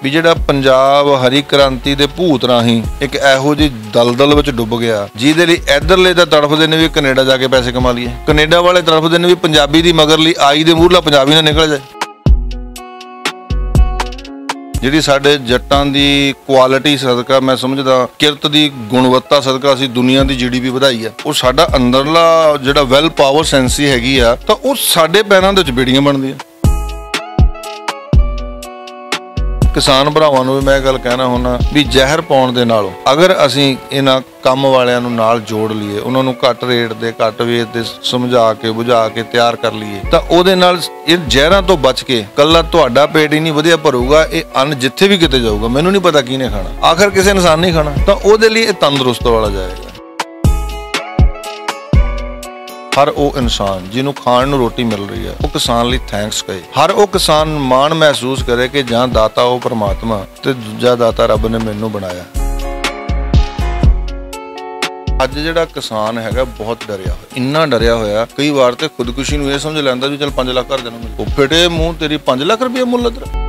ਵੀ ਜਿਹੜਾ ਪੰਜਾਬ ਹਰੀ ਕ੍ਰਾਂਤੀ ਦੇ ਭੂਤ ਰਾਹੀਂ ਇੱਕ ਇਹੋ ਜਿਹੀ ਦਲਦਲ ਵਿੱਚ ਡੁੱਬ ਗਿਆ ਜਿਹਦੇ ਲਈ ਇਧਰਲੇ ਤਾਂ ਤੜਫਦੇ ਨੇ ਵੀ ਕੈਨੇਡਾ ਜਾ ਕੇ ਪੈਸੇ ਕਮਾ ਲਈਏ, ਕੈਨੇਡਾ ਵਾਲੇ ਤੜਫਦੇ ਨੇ ਵੀ ਪੰਜਾਬੀ ਦੀ ਮਗਰ ਲਈ ਆਈ ਦੇ ਮੂਹਰਲਾ ਪੰਜਾਬੀ ਨਾ ਨਿਕਲ ਜਾਏ। ਜਿਹੜੀ ਸਾਡੇ ਜੱਟਾਂ ਦੀ ਕੁਆਲਿਟੀ ਸਦਕਾ ਮੈਂ ਸਮਝਦਾ ਕਿਰਤ ਦੀ ਗੁਣਵੱਤਾ ਸਦਕਾ ਅਸੀਂ ਦੁਨੀਆ ਦੀ GDP ਵਧਾਈ ਆ, ਉਹ ਸਾਡਾ ਅੰਦਰਲਾ ਜਿਹੜਾ ਵੈਲ ਪਾਵਰ ਸੈਂਸੀ ਹੈਗੀ ਆ ਤਾਂ ਉਹ ਸਾਡੇ ਪੈਰਾਂ ਦੇ ਵਿੱਚ ਬੇੜੀਆਂ ਬਣਦੀਆਂ। ਕਿਸਾਨ ਭਰਾਵਾਂ ਨੂੰ ਵੀ ਮੈਂ ਗੱਲ ਕਹਿਣਾ ਹੁੰਦਾ ਵੀ ਜ਼ਹਿਰ ਪਾਉਣ ਦੇ ਨਾਲੋਂ ਅਗਰ ਅਸੀਂ ਇਹਨਾਂ ਕੰਮ ਵਾਲਿਆਂ ਨੂੰ ਨਾਲ ਜੋੜ ਲਈਏ, ਉਹਨਾਂ ਨੂੰ ਘੱਟ ਰੇਟ ਦੇ ਘੱਟ ਵੇਚ ਦੇ ਸਮਝਾ ਕੇ ਬੁਝਾ ਕੇ ਤਿਆਰ ਕਰ ਲਈਏ ਤਾਂ ਉਹਦੇ ਨਾਲ ਇਹ ਜ਼ਹਿਰਾਂ ਤੋਂ ਬਚ ਕੇ ਕੱਲਾ ਤੁਹਾਡਾ ਪੇਟ ਹੀ ਨਹੀਂ ਵਧੀਆ ਭਰੂਗਾ, ਇਹ ਅੰਨ ਜਿੱਥੇ ਵੀ ਕਿਤੇ ਜਾਊਗਾ ਮੈਨੂੰ ਨਹੀਂ ਪਤਾ ਕਿਹਨੇ ਖਾਣਾ, ਆਖਰ ਕਿਸੇ ਇਨਸਾਨ ਨਹੀਂ ਖਾਣਾ, ਤਾਂ ਉਹਦੇ ਲਈ ਇਹ ਤੰਦਰੁਸਤ ਵਾਲਾ ਜਾਏਗਾ। ਹਰ ਉਹ ਇਨਸਾਨ ਜਿਹਨੂੰ ਖਾਣ ਨੂੰ ਰੋਟੀ ਮਿਲ ਰਹੀ ਹੈ ਉਹ ਕਿਸਾਨ ਲਈ ਥੈਂਕਸ ਕਹੇ, ਹਰ ਉਹ ਕਿਸਾਨ ਮਾਣ ਮਹਿਸੂਸ ਕਰੇ ਕਿ ਜਾਂ ਦਾਤਾ ਉਹ ਪਰਮਾਤਮਾ ਤੇ ਦੂਜਾ ਦਾਤਾ ਰੱਬ ਨੇ ਮੈਨੂੰ ਬਣਾਇਆ। ਅੱਜ ਜਿਹੜਾ ਕਿਸਾਨ ਹੈਗਾ ਬਹੁਤ ਡਰਿਆ ਹੋਇਆ, ਇੰਨਾ ਡਰਿਆ ਹੋਇਆ ਕਈ ਵਾਰ ਤੇ ਖੁਦਕੁਸ਼ੀ ਨੂੰ ਇਹ ਸਮਝ ਲੈਂਦਾ ਵੀ ਚੱਲ 5 ਲੱਖ ਘਰ ਦੇਣਾ, ਉਹ ਫਿਟੇ ਮੂੰਹ ਤੇਰੀ 5 ਲੱਖ ਰੁਪਏ ਮੁੱਲ ਤੇਰਾ।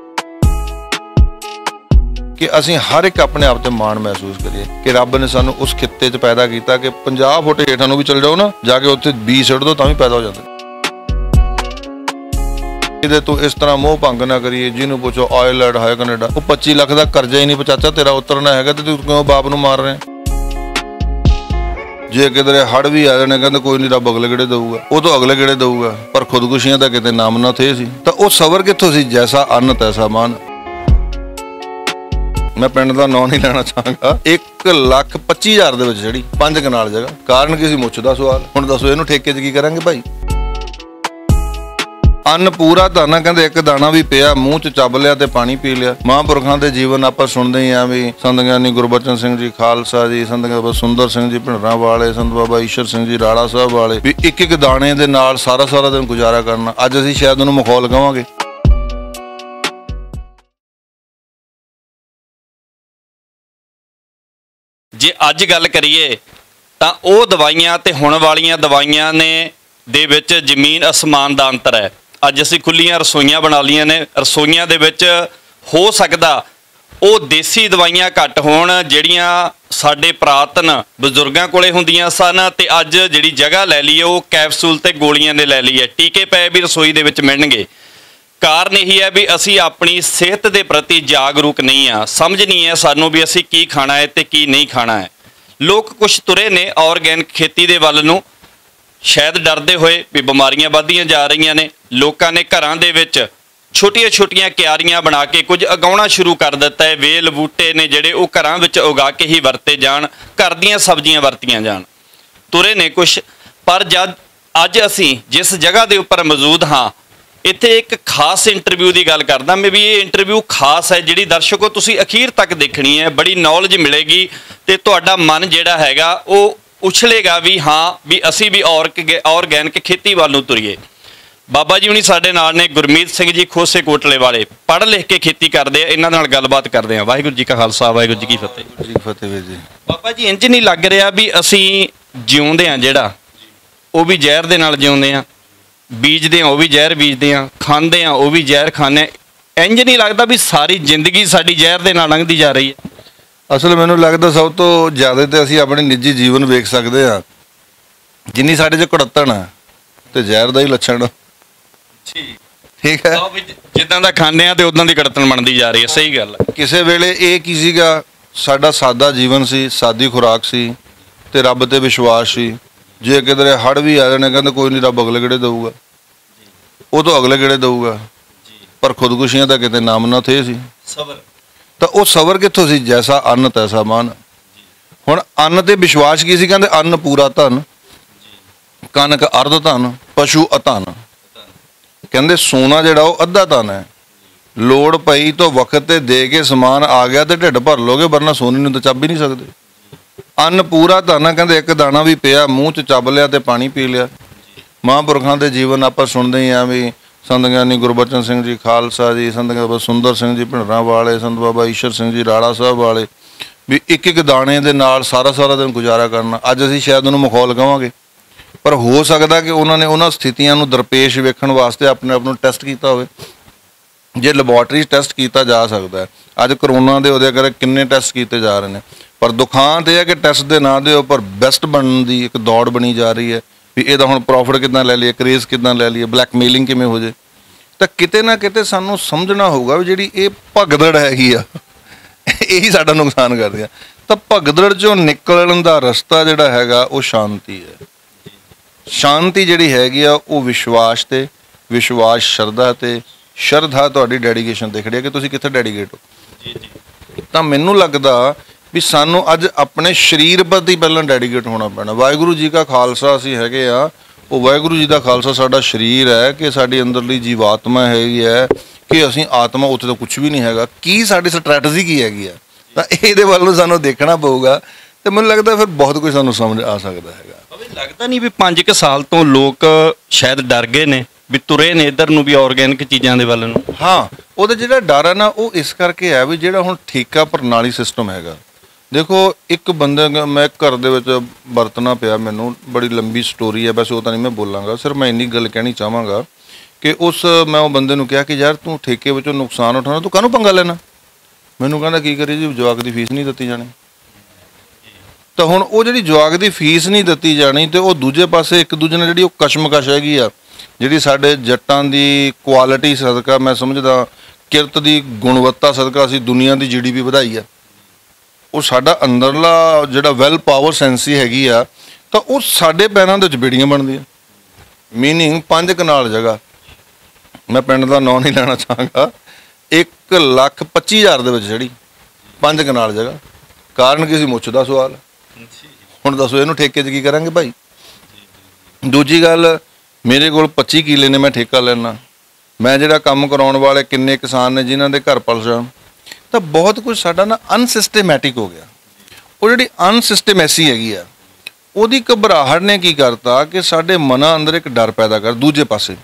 ਕਿ ਅਸੀਂ ਹਰ ਇੱਕ ਆਪਣੇ ਆਪ ਤੇ ਮਾਣ ਮਹਿਸੂਸ ਕਰੀਏ ਕਿ ਰੱਬ ਨੇ ਸਾਨੂੰ ਉਸ ਖਿੱਤੇ 'ਚ ਪੈਦਾ ਕੀਤਾ ਕਿ 50 ਫੁੱਟ ਹੇਠਾਂ ਨੂੰ ਵੀ ਚਲ ਜਾਓ ਨਾ, ਜਾ ਕੇ ਉੱਥੇ ਬੀਜ ਸੁੱਟ ਦੋ ਤਾਂ ਵੀ ਪੈਦਾ ਹੋ ਜਾਂਦਾ। ਇਹਦੇ ਤੋਂ ਇਸ ਤਰ੍ਹਾਂ ਮੋਹ ਭੰਗ ਨਾ ਕਰੀਏ, ਜਿਹਨੂੰ ਪੁੱਛੋ ਆਇਲੈਂਡ ਹੈ ਕੈਨੇਡਾ, ਉਹ 25 ਲੱਖ ਦਾ ਕਰਜ਼ਾ ਹੀ ਨਹੀਂ ਚਾਚਾ ਤੇਰਾ ਉਤਰਨਾ ਹੈਗਾ ਤੇ ਤੂੰ ਕਿਉਂ ਬਾਪ ਨੂੰ ਮਾਰ ਰਿਹਾ। ਜੇ ਕਿਧਰੇ ਹੜ ਵੀ ਆ ਜਾਣੇ ਕਹਿੰਦੇ ਕੋਈ ਨਹੀਂ ਰੱਬ ਅਗਲੇ ਗੇੜੇ ਦਊਗਾ, ਉਹ ਤੋਂ ਅਗਲੇ ਗੇੜੇ ਦਊਗਾ, ਪਰ ਖੁਦਕੁਸ਼ੀਆਂ ਦਾ ਕਿਤੇ ਨਾਮ ਨਾ ਥੇ ਸੀ ਤਾਂ ਉਹ ਸਬਰ ਕਿੱਥੋਂ ਸੀ। ਜੈਸਾ ਅੰਨ ਤੈਸਾ ਮਾਨ। ਮੈਂ ਪਿੰਡ ਦਾ ਨਾਂ ਨਹੀਂ ਲੈਣਾ ਚਾਹਾਂਗਾ, 1,25,000 ਦੇ ਵਿੱਚ ਜਿਹੜੀ 5 ਕਨਾਲ ਜਗ੍ਹਾ, ਕਾਰਨ ਕੀ ਸੀ ਮੁੱਛ ਦਾ ਸਵਾਲ। ਹੁਣ ਦੱਸੋ ਇਹਨੂੰ ਠੇਕੇ 'ਚ ਕੀ ਕਰਾਂਗੇ ਭਾਈ। ਅੰਨ ਪੂਰਾ ਧਨ ਕਹਿੰਦੇ ਇੱਕ ਦਾਣਾ ਵੀ ਪਿਆ ਮੂੰਹ 'ਚ ਚੱਬ ਲਿਆ ਤੇ ਪਾਣੀ ਪੀ ਲਿਆ। ਮਹਾਂਪੁਰਖਾਂ ਦੇ ਜੀਵਨ ਆਪਾਂ ਸੁਣਦੇ ਹੀ ਆ ਵੀ ਸੰਤ ਗਿਆਨੀ ਗੁਰਬਚਨ ਸਿੰਘ ਜੀ ਖਾਲਸਾ ਜੀ, ਸੰਤ ਬਾਬਾ ਸੁੰਦਰ ਸਿੰਘ ਜੀ ਭਿੰਡਰਾਂ ਵਾਲੇ, ਸੰਤ ਬਾਬਾ ਈਸ਼ਰ ਸਿੰਘ ਜੀ ਰਾੜਾ ਸਾਹਿਬ ਵਾਲੇ, ਵੀ ਇੱਕ ਇੱਕ ਦਾਣੇ ਦੇ ਨਾਲ ਸਾਰਾ ਦਿਨ ਗੁਜ਼ਾਰਾ ਕਰਨਾ। ਅੱਜ ਅਸੀਂ ਸ਼ਾਇਦ ਉਹਨੂੰ ਮਖੌਲ ਕਹਾਂਗੇ। ਜੇ ਅੱਜ ਗੱਲ ਕਰੀਏ ਤਾਂ ਉਹ ਦਵਾਈਆਂ ਤੇ ਹੁਣ ਵਾਲੀਆਂ ਦਵਾਈਆਂ ਨੇ ਦੇ ਵਿੱਚ ਜ਼ਮੀਨ ਅਸਮਾਨ ਦਾ ਅੰਤਰ ਹੈ। ਅੱਜ ਅਸੀਂ ਖੁੱਲੀਆਂ ਰਸੋਈਆਂ ਬਣਾ ਲਈਆਂ ਨੇ, ਰਸੋਈਆਂ ਦੇ ਵਿੱਚ ਹੋ ਸਕਦਾ ਉਹ ਦੇਸੀ ਦਵਾਈਆਂ ਘੱਟ ਹੋਣ ਜਿਹੜੀਆਂ ਸਾਡੇ ਪੁਰਾਤਨ ਬਜ਼ੁਰਗਾਂ ਕੋਲੇ ਹੁੰਦੀਆਂ ਸਨ, ਤੇ ਅੱਜ ਜਿਹੜੀ ਜਗ੍ਹਾ ਲੈ ਲਈ ਹੈ ਉਹ ਕੈਪਸੂਲ ਤੇ ਗੋਲੀਆਂ ਨੇ ਲੈ ਲਈ ਹੈ। ਟੀਕੇ ਪਏ ਵੀ ਰਸੋਈ ਦੇ ਵਿੱਚ ਮਿਲਣਗੇ। ਕਾਰਨ ਇਹੀ ਹੈ ਵੀ ਅਸੀਂ ਆਪਣੀ ਸਿਹਤ ਦੇ ਪ੍ਰਤੀ ਜਾਗਰੂਕ ਨਹੀਂ ਆ, ਸਮਝ ਨਹੀਂ ਹੈ ਸਾਨੂੰ ਵੀ ਅਸੀਂ ਕੀ ਖਾਣਾ ਹੈ ਤੇ ਕੀ ਨਹੀਂ ਖਾਣਾ ਹੈ। ਲੋਕ ਕੁਛ ਤੁਰੇ ਨੇ ਆਰਗੈਨਿਕ ਖੇਤੀ ਦੇ ਵੱਲ ਨੂੰ, ਸ਼ਾਇਦ ਡਰਦੇ ਹੋਏ ਵੀ ਬਿਮਾਰੀਆਂ ਵੱਧਦੀਆਂ ਜਾ ਰਹੀਆਂ ਨੇ। ਲੋਕਾਂ ਨੇ ਘਰਾਂ ਦੇ ਵਿੱਚ ਛੋਟੀਆਂ ਕਿਆਰੀਆਂ ਬਣਾ ਕੇ ਕੁਝ ਉਗਾਉਣਾ ਸ਼ੁਰੂ ਕਰ ਦਿੱਤਾ ਹੈ। ਵੇਲ ਬੂਟੇ ਨੇ ਜਿਹੜੇ ਉਹ ਘਰਾਂ ਵਿੱਚ ਉਗਾ ਕੇ ਹੀ ਵਰਤੇ ਜਾਣ, ਘਰ ਦੀਆਂ ਸਬਜ਼ੀਆਂ ਵਰਤੀਆਂ ਜਾਣ। ਤੁਰੇ ਨੇ ਕੁਛ, ਪਰ ਜਦ ਅੱਜ ਅਸੀਂ ਜਿਸ ਜਗ੍ਹਾ ਦੇ ਉੱਪਰ ਮੌਜੂਦ ਹਾਂ, ਇੱਥੇ ਇੱਕ ਖਾਸ ਇੰਟਰਵਿਊ ਦੀ ਗੱਲ ਕਰਦਾ ਮੈਂ ਵੀ ਇਹ ਇੰਟਰਵਿਊ ਖਾਸ ਹੈ ਜਿਹੜੀ ਦਰਸ਼ਕੋ ਤੁਸੀਂ ਅਖੀਰ ਤੱਕ ਦੇਖਣੀ ਹੈ। ਬੜੀ ਨੌਲੇਜ ਮਿਲੇਗੀ ਤੇ ਤੁਹਾਡਾ ਮਨ ਜਿਹੜਾ ਹੈਗਾ ਉਹ ਉਛਲੇਗਾ ਵੀ ਹਾਂ ਵੀ ਅਸੀਂ ਵੀ ਆਰਗੈਨਿਕ ਖੇਤੀ ਵੱਲ ਨੂੰ ਤੁਰੀਏ। ਬਾਬਾ ਜੀ ਹੁਣੀ ਸਾਡੇ ਨਾਲ ਨੇ, ਗੁਰਮੀਤ ਸਿੰਘ ਜੀ ਖੋਸੇ ਕੋਟਲੇ ਵਾਲੇ, ਪੜ੍ਹ ਲਿਖ ਕੇ ਖੇਤੀ ਕਰਦੇ ਆ। ਇਹਨਾਂ ਨਾਲ ਗੱਲਬਾਤ ਕਰਦੇ ਆ। ਵਾਹਿਗੁਰੂ ਜੀ ਕਾ ਖਾਲਸਾ, ਵਾਹਿਗੁਰੂ ਜੀ ਕੀ ਫਤਿਹ। ਫਤਿਹ ਜੀ। ਬਾਬਾ ਜੀ ਇੰਝ ਨਹੀਂ ਲੱਗ ਰਿਹਾ ਵੀ ਅਸੀਂ ਜਿਉਂਦੇ ਹਾਂ ਜਿਹੜਾ ਉਹ ਵੀ ਜ਼ਹਿਰ ਦੇ ਨਾਲ ਜਿਉਂਦੇ ਹਾਂ, ਬੀਜਦੇ ਹਾਂ ਉਹ ਵੀ ਜ਼ਹਿਰ ਬੀਜਦੇ ਹਾਂ, ਖਾਂਦੇ ਹਾਂ ਉਹ ਵੀ ਜ਼ਹਿਰ ਖਾਂਦੇ ਹਾਂ। ਇੰਝ ਨਹੀਂ ਲੱਗਦਾ ਵੀ ਸਾਰੀ ਜ਼ਿੰਦਗੀ ਸਾਡੀ ਜ਼ਹਿਰ ਦੇ ਨਾਲ ਲੰਘਦੀ ਜਾ ਰਹੀ ਹੈ। ਅਸਲ ਮੈਨੂੰ ਲੱਗਦਾ ਸਭ ਤੋਂ ਜ਼ਿਆਦਾ ਤੇ ਅਸੀਂ ਆਪਣੇ ਨਿੱਜੀ ਜੀਵਨ ਵੇਖ ਸਕਦੇ ਹਾਂ, ਜਿੰਨੀ ਸਾਡੇ 'ਚ ਕੁੜੱਤਣ ਹੈ ਤੇ ਜ਼ਹਿਰ ਦਾ ਹੀ ਲੱਛਣ। ਠੀਕ ਹੈ, ਜਿੱਦਾਂ ਦਾ ਖਾਂਦੇ ਆ ਤੇ ਉਦਾਂ ਦੀ ਕੁੜੱਤਣ ਬਣਦੀ ਜਾ ਰਹੀ ਹੈ। ਸਹੀ ਗੱਲ ਹੈ। ਕਿਸੇ ਵੇਲੇ ਇਹ ਕੀ ਸੀਗਾ, ਸਾਡਾ ਸਾਦਾ ਜੀਵਨ ਸੀ, ਸਾਦੀ ਖੁਰਾਕ ਸੀ ਤੇ ਰੱਬ ਤੇ ਵਿਸ਼ਵਾਸ ਸੀ। ਜੇ ਕਿਧਰੇ ਹੜ ਵੀ ਆ ਜਾਣੇ ਕਹਿੰਦੇ ਕੋਈ ਨਹੀਂ ਰੱਬ ਅਗਲੇ ਗੇੜੇ ਦਊਗਾ, ਉਹ ਤੋਂ ਅਗਲੇ ਗੇੜੇ ਦਊਗਾ, ਪਰ ਖੁਦਕੁਸ਼ੀਆਂ ਦਾ ਕਿਤੇ ਨਾਮ ਨਾ ਥੇ ਸੀ। ਸਬਰ, ਤਾਂ ਉਹ ਸਬਰ ਕਿੱਥੋਂ ਸੀ। ਜੈਸਾ ਅੰਨ ਤੈਸਾ ਮਾਨ। ਹੁਣ ਅੰਨ ਤੇ ਵਿਸ਼ਵਾਸ ਕੀ ਸੀ, ਕਹਿੰਦੇ ਅੰਨ ਪੂਰਾ ਧਨ, ਕਣਕ ਅਰਧ ਧਨ, ਪਸ਼ੂ ਅਧਨ। ਕਹਿੰਦੇ ਸੋਨਾ ਜਿਹੜਾ ਉਹ ਅੱਧਾ ਧਨ ਹੈ, ਲੋੜ ਪਈ ਤਾਂ ਵਕਤ ਤੇ ਦੇ ਕੇ ਸਮਾਨ ਆ ਗਿਆ ਤੇ ਢਿੱਡ ਭਰ ਲੋਗੇ, ਵਰਨਾ ਸੋਨੇ ਨੂੰ ਤਾਂ ਚੱਬ ਹੀ ਨਹੀਂ ਸਕਦੇ। ਅੰਨ ਪੂਰਾ ਧਨ, ਕਹਿੰਦੇ ਇੱਕ ਦਾਣਾ ਵੀ ਪਿਆ ਮੂੰਹ 'ਚ ਚੱਬ ਲਿਆ ਤੇ ਪਾਣੀ ਪੀ ਲਿਆ। ਮਹਾਂਪੁਰਖਾਂ ਦੇ ਜੀਵਨ ਆਪਾਂ ਸੁਣਦੇ ਹੀ ਆ ਵੀ ਸੰਤ ਗਿਆਨੀ ਗੁਰਬਚਨ ਸਿੰਘ ਜੀ ਖਾਲਸਾ ਜੀ, ਸੰਤ ਬਾਬਾ ਸੁੰਦਰ ਸਿੰਘ ਜੀ ਭਿੰਡਰਾਂ ਵਾਲੇ, ਸੰਤ ਬਾਬਾ ਈਸ਼ਰ ਸਿੰਘ ਜੀ ਰਾੜਾ ਸਾਹਿਬ ਵਾਲੇ, ਵੀ ਇੱਕ ਇੱਕ ਦਾਣੇ ਦੇ ਨਾਲ ਸਾਰਾ ਦਿਨ ਗੁਜ਼ਾਰਾ ਕਰਨਾ। ਅੱਜ ਅਸੀਂ ਸ਼ਾਇਦ ਉਹਨੂੰ ਮਖੌਲ ਕਹਾਂਗੇ, ਪਰ ਹੋ ਸਕਦਾ ਕਿ ਉਹਨਾਂ ਨੇ ਉਹਨਾਂ ਸਥਿਤੀਆਂ ਨੂੰ ਦਰਪੇਸ਼ ਵੇਖਣ ਵਾਸਤੇ ਆਪਣੇ ਆਪ ਨੂੰ ਟੈਸਟ ਕੀਤਾ ਹੋਵੇ। ਜੇ ਲੈਬੋਰਟਰੀ ਟੈਸਟ ਕੀਤਾ ਜਾ ਸਕਦਾ ਹੈ, ਅੱਜ ਕਰੋਨਾ ਦੇ ਉਹਦੇ ਕਰਕੇ ਕਿੰਨੇ ਟੈਸਟ ਕੀਤੇ ਜਾ ਰਹੇ ਨੇ, ਪਰ ਦੁਖਾਂਤ ਇਹ ਹੈ ਕਿ ਟੈਸਟ ਦੇ ਨਾਂ ਦੇ ਉੱਪਰ ਬੈਸਟ ਬਣਨ ਦੀ ਇੱਕ ਦੌੜ ਬਣੀ ਜਾ ਰਹੀ ਹੈ ਵੀ ਇਹਦਾ ਹੁਣ ਪ੍ਰੋਫਿਟ ਕਿੱਦਾਂ ਲੈ ਲਈਏ, ਕਰੇਜ਼ ਕਿੱਦਾਂ ਲੈ ਲਈਏ, ਬਲੈਕਮੇਲਿੰਗ ਕਿਵੇਂ ਹੋ ਜੇ। ਤਾਂ ਕਿਤੇ ਨਾ ਕਿਤੇ ਸਾਨੂੰ ਸਮਝਣਾ ਹੋਊਗਾ ਵੀ ਜਿਹੜੀ ਇਹ ਭਗਦੜ ਹੈਗੀ ਆ ਇਹੀ ਸਾਡਾ ਨੁਕਸਾਨ ਕਰਦੀ ਆ। ਤਾਂ ਭਗਦੜ 'ਚੋਂ ਨਿਕਲਣ ਦਾ ਰਸਤਾ ਜਿਹੜਾ ਹੈਗਾ ਉਹ ਸ਼ਾਂਤੀ ਹੈ। ਸ਼ਾਂਤੀ ਜਿਹੜੀ ਹੈਗੀ ਆ ਉਹ ਵਿਸ਼ਵਾਸ ਤੇ, ਵਿਸ਼ਵਾਸ ਸ਼ਰਧਾ ਤੇ, ਸ਼ਰਧਾ ਤੁਹਾਡੀ ਡੈਡੀਕੇਸ਼ਨ ਤੇ ਖੜੀ ਹੈ ਕਿ ਤੁਸੀਂ ਕਿੱਥੇ ਡੈਡੀਕੇਟ ਹੋ। ਜੀ ਜੀ। ਤਾਂ ਮੈਨੂੰ ਲੱਗਦਾ ਵੀ ਸਾਨੂੰ ਅੱਜ ਆਪਣੇ ਸਰੀਰ ਪ੍ਰਤੀ ਪਹਿਲਾਂ ਡੈਡੀਕੇਟ ਹੋਣਾ ਪੈਣਾ। ਵਾਹਿਗੁਰੂ ਜੀ ਕਾ ਖਾਲਸਾ ਅਸੀਂ ਹੈਗੇ ਆ, ਉਹ ਵਾਹਿਗੁਰੂ ਜੀ ਦਾ ਖਾਲਸਾ ਸਾਡਾ ਸਰੀਰ ਹੈ ਕਿ ਸਾਡੀ ਅੰਦਰਲੀ ਜੀਵਾਤਮਾ ਹੈਗੀ ਹੈ ਕਿ ਅਸੀਂ ਆਤਮਾ, ਉੱਥੇ ਤਾਂ ਕੁਛ ਵੀ ਨਹੀਂ ਹੈਗਾ। ਕੀ ਸਾਡੀ ਸਟ੍ਰੈਟਜੀ ਕੀ ਹੈਗੀ ਆ, ਤਾਂ ਇਹਦੇ ਵੱਲ ਨੂੰ ਸਾਨੂੰ ਦੇਖਣਾ ਪਊਗਾ ਤੇ ਮੈਨੂੰ ਲੱਗਦਾ ਫਿਰ ਬਹੁਤ ਕੁਝ ਸਾਨੂੰ ਸਮਝ ਆ ਸਕਦਾ ਹੈਗਾ। ਲੱਗਦਾ ਨਹੀਂ ਵੀ 5 ਸਾਲ ਤੋਂ ਲੋਕ ਸ਼ਾਇਦ ਡਰ ਗਏ ਨੇ ਵੀ ਤੁਰੇ ਨੇ ਇੱਧਰ ਨੂੰ ਵੀ ਆਰਗੈਨਿਕ ਚੀਜ਼ਾਂ ਦੇ ਵੱਲ ਨੂੰ। ਹਾਂ, ਉਹਦਾ ਜਿਹੜਾ ਡਰ ਹੈ ਨਾ ਉਹ ਇਸ ਕਰਕੇ ਹੈ ਵੀ ਜਿਹੜਾ ਹੁਣ ਠੇਕਾ ਪ੍ਰਣਾਲੀ ਸਿਸਟਮ ਹੈਗਾ, ਦੇਖੋ ਇੱਕ ਬੰਦੇ, ਮੈਂ ਘਰ ਦੇ ਵਿੱਚ ਵਰਤਣਾ ਪਿਆ, ਮੈਨੂੰ ਬੜੀ ਲੰਬੀ ਸਟੋਰੀ ਹੈ, ਵੈਸੇ ਉਹ ਤਾਂ ਨਹੀਂ ਮੈਂ ਬੋਲਾਂਗਾ, ਸਿਰਫ ਮੈਂ ਇੰਨੀ ਗੱਲ ਕਹਿਣੀ ਚਾਹਾਂਗਾ ਕਿ ਮੈਂ ਉਹ ਬੰਦੇ ਨੂੰ ਕਿਹਾ ਕਿ ਯਾਰ ਤੂੰ ਠੇਕੇ ਵਿੱਚੋਂ ਨੁਕਸਾਨ ਉਠਾਉਣਾ, ਤੂੰ ਕਾਹਨੂੰ ਪੰਗਾ ਲੈਣਾ। ਮੈਨੂੰ ਕਹਿੰਦਾ ਕੀ ਕਰੀ ਜੀ, ਜਵਾਕ ਦੀ ਫੀਸ ਨਹੀਂ ਦਿੱਤੀ ਜਾਣੀ। ਤਾਂ ਹੁਣ ਉਹ ਜਿਹੜੀ ਜਵਾਕ ਦੀ ਫੀਸ ਨਹੀਂ ਦਿੱਤੀ ਜਾਣੀ ਤੇ ਉਹ ਦੂਜੇ ਪਾਸੇ ਇੱਕ ਦੂਜੇ ਨਾਲ ਜਿਹੜੀ ਉਹ ਕਸ਼ਮਕਸ਼ ਹੈਗੀ ਆ, ਜਿਹੜੀ ਸਾਡੇ ਜੱਟਾਂ ਦੀ ਕੁਆਲਿਟੀ ਸਦਕਾ, ਮੈਂ ਸਮਝਦਾ ਕਿਰਤ ਦੀ ਗੁਣਵੱਤਾ ਸਦਕਾ ਅਸੀਂ ਦੁਨੀਆ ਦੀ GDP ਵਧਾਈ ਆ। ਉਹ ਸਾਡਾ ਅੰਦਰਲਾ ਜਿਹੜਾ ਵੈਲ ਪਾਵਰ ਸੈਂਸੀ ਹੈਗੀ ਆ, ਤਾਂ ਉਹ ਸਾਡੇ ਪੈਰਾਂ ਦੇ ਵਿੱਚ ਬੇੜੀਆਂ ਬਣਦੀਆਂ। ਮੀਨਿੰਗ 5 ਕਨਾਲ ਜਗ੍ਹਾ, ਮੈਂ ਪਿੰਡ ਦਾ ਨਾਂ ਨਹੀਂ ਲੈਣਾ ਚਾਹਾਂਗਾ, 1,25,000 ਦੇ ਵਿੱਚ ਜਿਹੜੀ 5 ਕਨਾਲ ਜਗ੍ਹਾ। ਕਾਰਨ ਕੀ ਸੀ? ਮੁੱਛ ਦਾ ਸਵਾਲ। ਹੁਣ ਦੱਸੋ ਇਹਨੂੰ ਠੇਕੇ 'ਚ ਕੀ ਕਰਾਂਗੇ ਭਾਈ। ਦੂਜੀ ਗੱਲ, ਮੇਰੇ ਕੋਲ 25 ਕਿੱਲੇ ਨੇ, ਮੈਂ ਠੇਕਾ ਲੈਣਾ, ਮੈਂ ਜਿਹੜਾ ਕੰਮ ਕਰਾਉਣ ਵਾਲੇ ਕਿੰਨੇ ਕਿਸਾਨ ਨੇ ਜਿਨ੍ਹਾਂ ਦੇ ਘਰ ਪਲ ਜਾਣ। ਤਾਂ ਬਹੁਤ ਕੁਝ ਸਾਡਾ ਨਾ ਅਨਸਿਸਟੇਮੈਟਿਕ ਹੋ ਗਿਆ। ਉਹ ਜਿਹੜੀ ਅਨਸਿਸਟੇਮੈਸੀ ਹੈਗੀ ਆ, ਉਹਦੀ ਘਬਰਾਹਟ ਨੇ ਕੀ ਕਰਤਾ ਕਿ ਸਾਡੇ ਮਨਾਂ ਅੰਦਰ ਇੱਕ ਡਰ ਪੈਦਾ ਕਰ। ਦੂਜੇ ਪਾਸੇ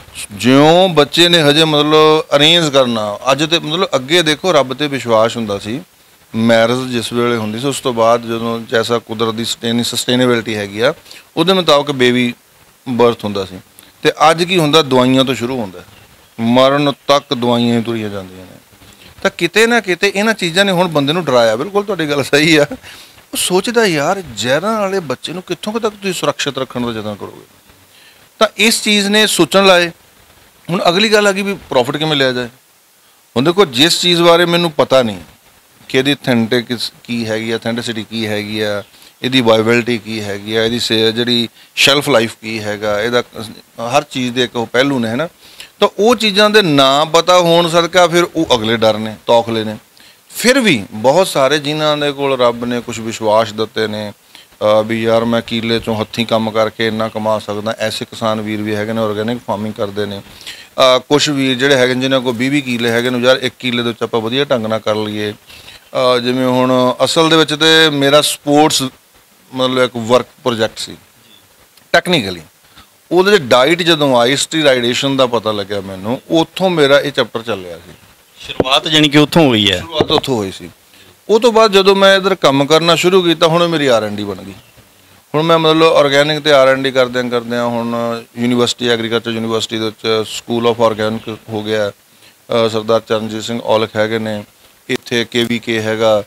ਜਿਉਂ ਬੱਚੇ ਨੇ ਹਜੇ ਮਤਲਬ ਅਰੇਂਜ ਕਰਨਾ, ਅੱਜ ਤੇ ਮਤਲਬ ਅੱਗੇ ਦੇਖੋ ਰੱਬ ਤੇ ਵਿਸ਼ਵਾਸ ਹੁੰਦਾ ਸੀ, ਮੈਰਿਜ ਜਿਸ ਵੇਲੇ ਹੁੰਦੀ ਸੀ ਉਸ ਤੋਂ ਬਾਅਦ ਜਦੋਂ ਜੈਸਾ ਕੁਦਰਤ ਦੀ ਸਸਟੇਨੇਬਿਲਿਟੀ ਹੈਗੀ ਆ ਉਹਦੇ ਮੁਤਾਬਕ ਬੇਬੀ ਬਰਥ ਹੁੰਦਾ ਸੀ। ਤੇ ਅੱਜ ਕੀ ਹੁੰਦਾ, ਦਵਾਈਆਂ ਤੋਂ ਸ਼ੁਰੂ ਹੁੰਦਾ, ਮਰਨ ਤੱਕ ਦਵਾਈਆਂ ਹੀ ਤੁਰੀਆਂ ਜਾਂਦੀਆਂ ਨੇ। ਤਾਂ ਕਿਤੇ ਨਾ ਕਿਤੇ ਇਹਨਾਂ ਚੀਜ਼ਾਂ ਨੇ ਹੁਣ ਬੰਦੇ ਨੂੰ ਡਰਾਇਆ। ਬਿਲਕੁਲ ਤੁਹਾਡੀ ਗੱਲ ਸਹੀ ਆ। ਉਹ ਸੋਚਦਾ ਯਾਰ ਜ਼ਹਿਰਾਂ ਵਾਲੇ ਬੱਚੇ ਨੂੰ ਕਿੱਥੋਂ ਤੱਕ ਤੁਸੀਂ ਸੁਰੱਖਿਅਤ ਰੱਖਣ ਦਾ ਯਤਨ ਕਰੋਗੇ। ਤਾਂ ਇਸ ਚੀਜ਼ ਨੇ ਸੋਚਣ ਲਾਏ। ਹੁਣ ਅਗਲੀ ਗੱਲ ਆ ਗਈ ਵੀ ਪ੍ਰੋਫਿਟ ਕਿਵੇਂ ਲਿਆ ਜਾਏ। ਹੁਣ ਦੇਖੋ, ਜਿਸ ਚੀਜ਼ ਬਾਰੇ ਮੈਨੂੰ ਪਤਾ ਨਹੀਂ ਕਿ ਇਹਦੀ ਅਥੈਂਟਿਕ ਕੀ ਹੈਗੀ ਆ, ਅਥੈਂਟਿਸਿਟੀ ਕੀ ਹੈਗੀ ਆ, ਇਹਦੀ ਵਾਇਬਿਲਿਟੀ ਕੀ ਹੈਗੀ ਆ, ਇਹਦੀ ਜਿਹੜੀ ਸ਼ੈਲਫ ਲਾਈਫ ਕੀ ਹੈਗਾ, ਇਹਦਾ ਹਰ ਚੀਜ਼ ਦੇ ਇੱਕ ਉਹ ਪਹਿਲੂ ਨੇ, ਹੈ ਨਾ। ਤਾਂ ਉਹ ਚੀਜ਼ਾਂ ਦੇ ਨਾ ਪਤਾ ਹੋਣ ਸਦਕਾ ਫਿਰ ਉਹ ਅਗਲੇ ਡਰ ਨੇ, ਤੌਖਲੇ ਨੇ। ਫਿਰ ਵੀ ਬਹੁਤ ਸਾਰੇ ਜਿਨ੍ਹਾਂ ਦੇ ਕੋਲ ਰੱਬ ਨੇ ਕੁਝ ਵਿਸ਼ਵਾਸ ਦਿੱਤੇ ਨੇ ਵੀ ਯਾਰ ਮੈਂ ਕੀਲੇ 'ਚੋਂ ਹੱਥੀਂ ਕੰਮ ਕਰਕੇ ਇੰਨਾ ਕਮਾ ਸਕਦਾ, ਐਸੇ ਕਿਸਾਨ ਵੀਰ ਵੀ ਹੈਗੇ ਨੇ, ਆਰਗੈਨਿਕ ਫਾਰਮਿੰਗ ਕਰਦੇ ਨੇ। ਕੁਛ ਵੀਰ ਜਿਹੜੇ ਹੈਗੇ ਜਿਨ੍ਹਾਂ ਕੋਲ 20-20 ਕਿੱਲੇ ਹੈਗੇ ਨੇ, ਯਾਰ 1 ਕਿੱਲੇ ਦੇ ਵਿੱਚ ਆਪਾਂ ਵਧੀਆ ਢੰਗ ਨਾਲ ਕਰ ਲਈਏ। ਜਿਵੇਂ ਹੁਣ ਅਸਲ ਦੇ ਵਿੱਚ ਤੇ ਮੇਰਾ ਸਪੋਰਟਸ ਮਤਲਬ ਇੱਕ ਵਰਕ ਪ੍ਰੋਜੈਕਟ ਸੀ ਟੈਕਨੀਕਲੀ। ਉਹਦੇ 'ਚ ਡਾਈਟ ਜਦੋਂ ਆਈ, ਸਟੀਰਾਈਡੇਸ਼ਨ ਦਾ ਪਤਾ ਲੱਗਿਆ ਮੈਨੂੰ, ਉੱਥੋਂ ਮੇਰਾ ਇਹ ਚੈਪਟਰ ਚੱਲਿਆ ਸੀ। ਸ਼ੁਰੂਆਤ ਜਾਣੀ ਕਿ ਉੱਥੋਂ ਹੋਈ ਹੈ। ਸ਼ੁਰੂਆਤ ਉੱਥੋਂ ਹੋਈ ਸੀ। ਉਹ ਤੋਂ ਬਾਅਦ ਜਦੋਂ ਮੈਂ ਇੱਧਰ ਕੰਮ ਕਰਨਾ ਸ਼ੁਰੂ ਕੀਤਾ, ਹੁਣ ਮੇਰੀ R&D ਬਣ ਗਈ। ਹੁਣ ਮੈਂ ਮਤਲਬ ਆਰਗੈਨਿਕ ਤੇ R&D ਕਰਦਿਆਂ ਹੁਣ ਯੂਨੀਵਰਸਿਟੀ, ਐਗਰੀਕਲਚਰ ਯੂਨੀਵਰਸਿਟੀ ਦੇ ਵਿੱਚ ਸਕੂਲ ਆਫ ਆਰਗੈਨਿਕ ਹੋ ਗਿਆ। ਸਰਦਾਰ ਚਰਨਜੀਤ ਸਿੰਘ ਔਲਖ ਹੈਗੇ ਨੇ ਇੱਥੇ, KVK ਹੈਗਾ,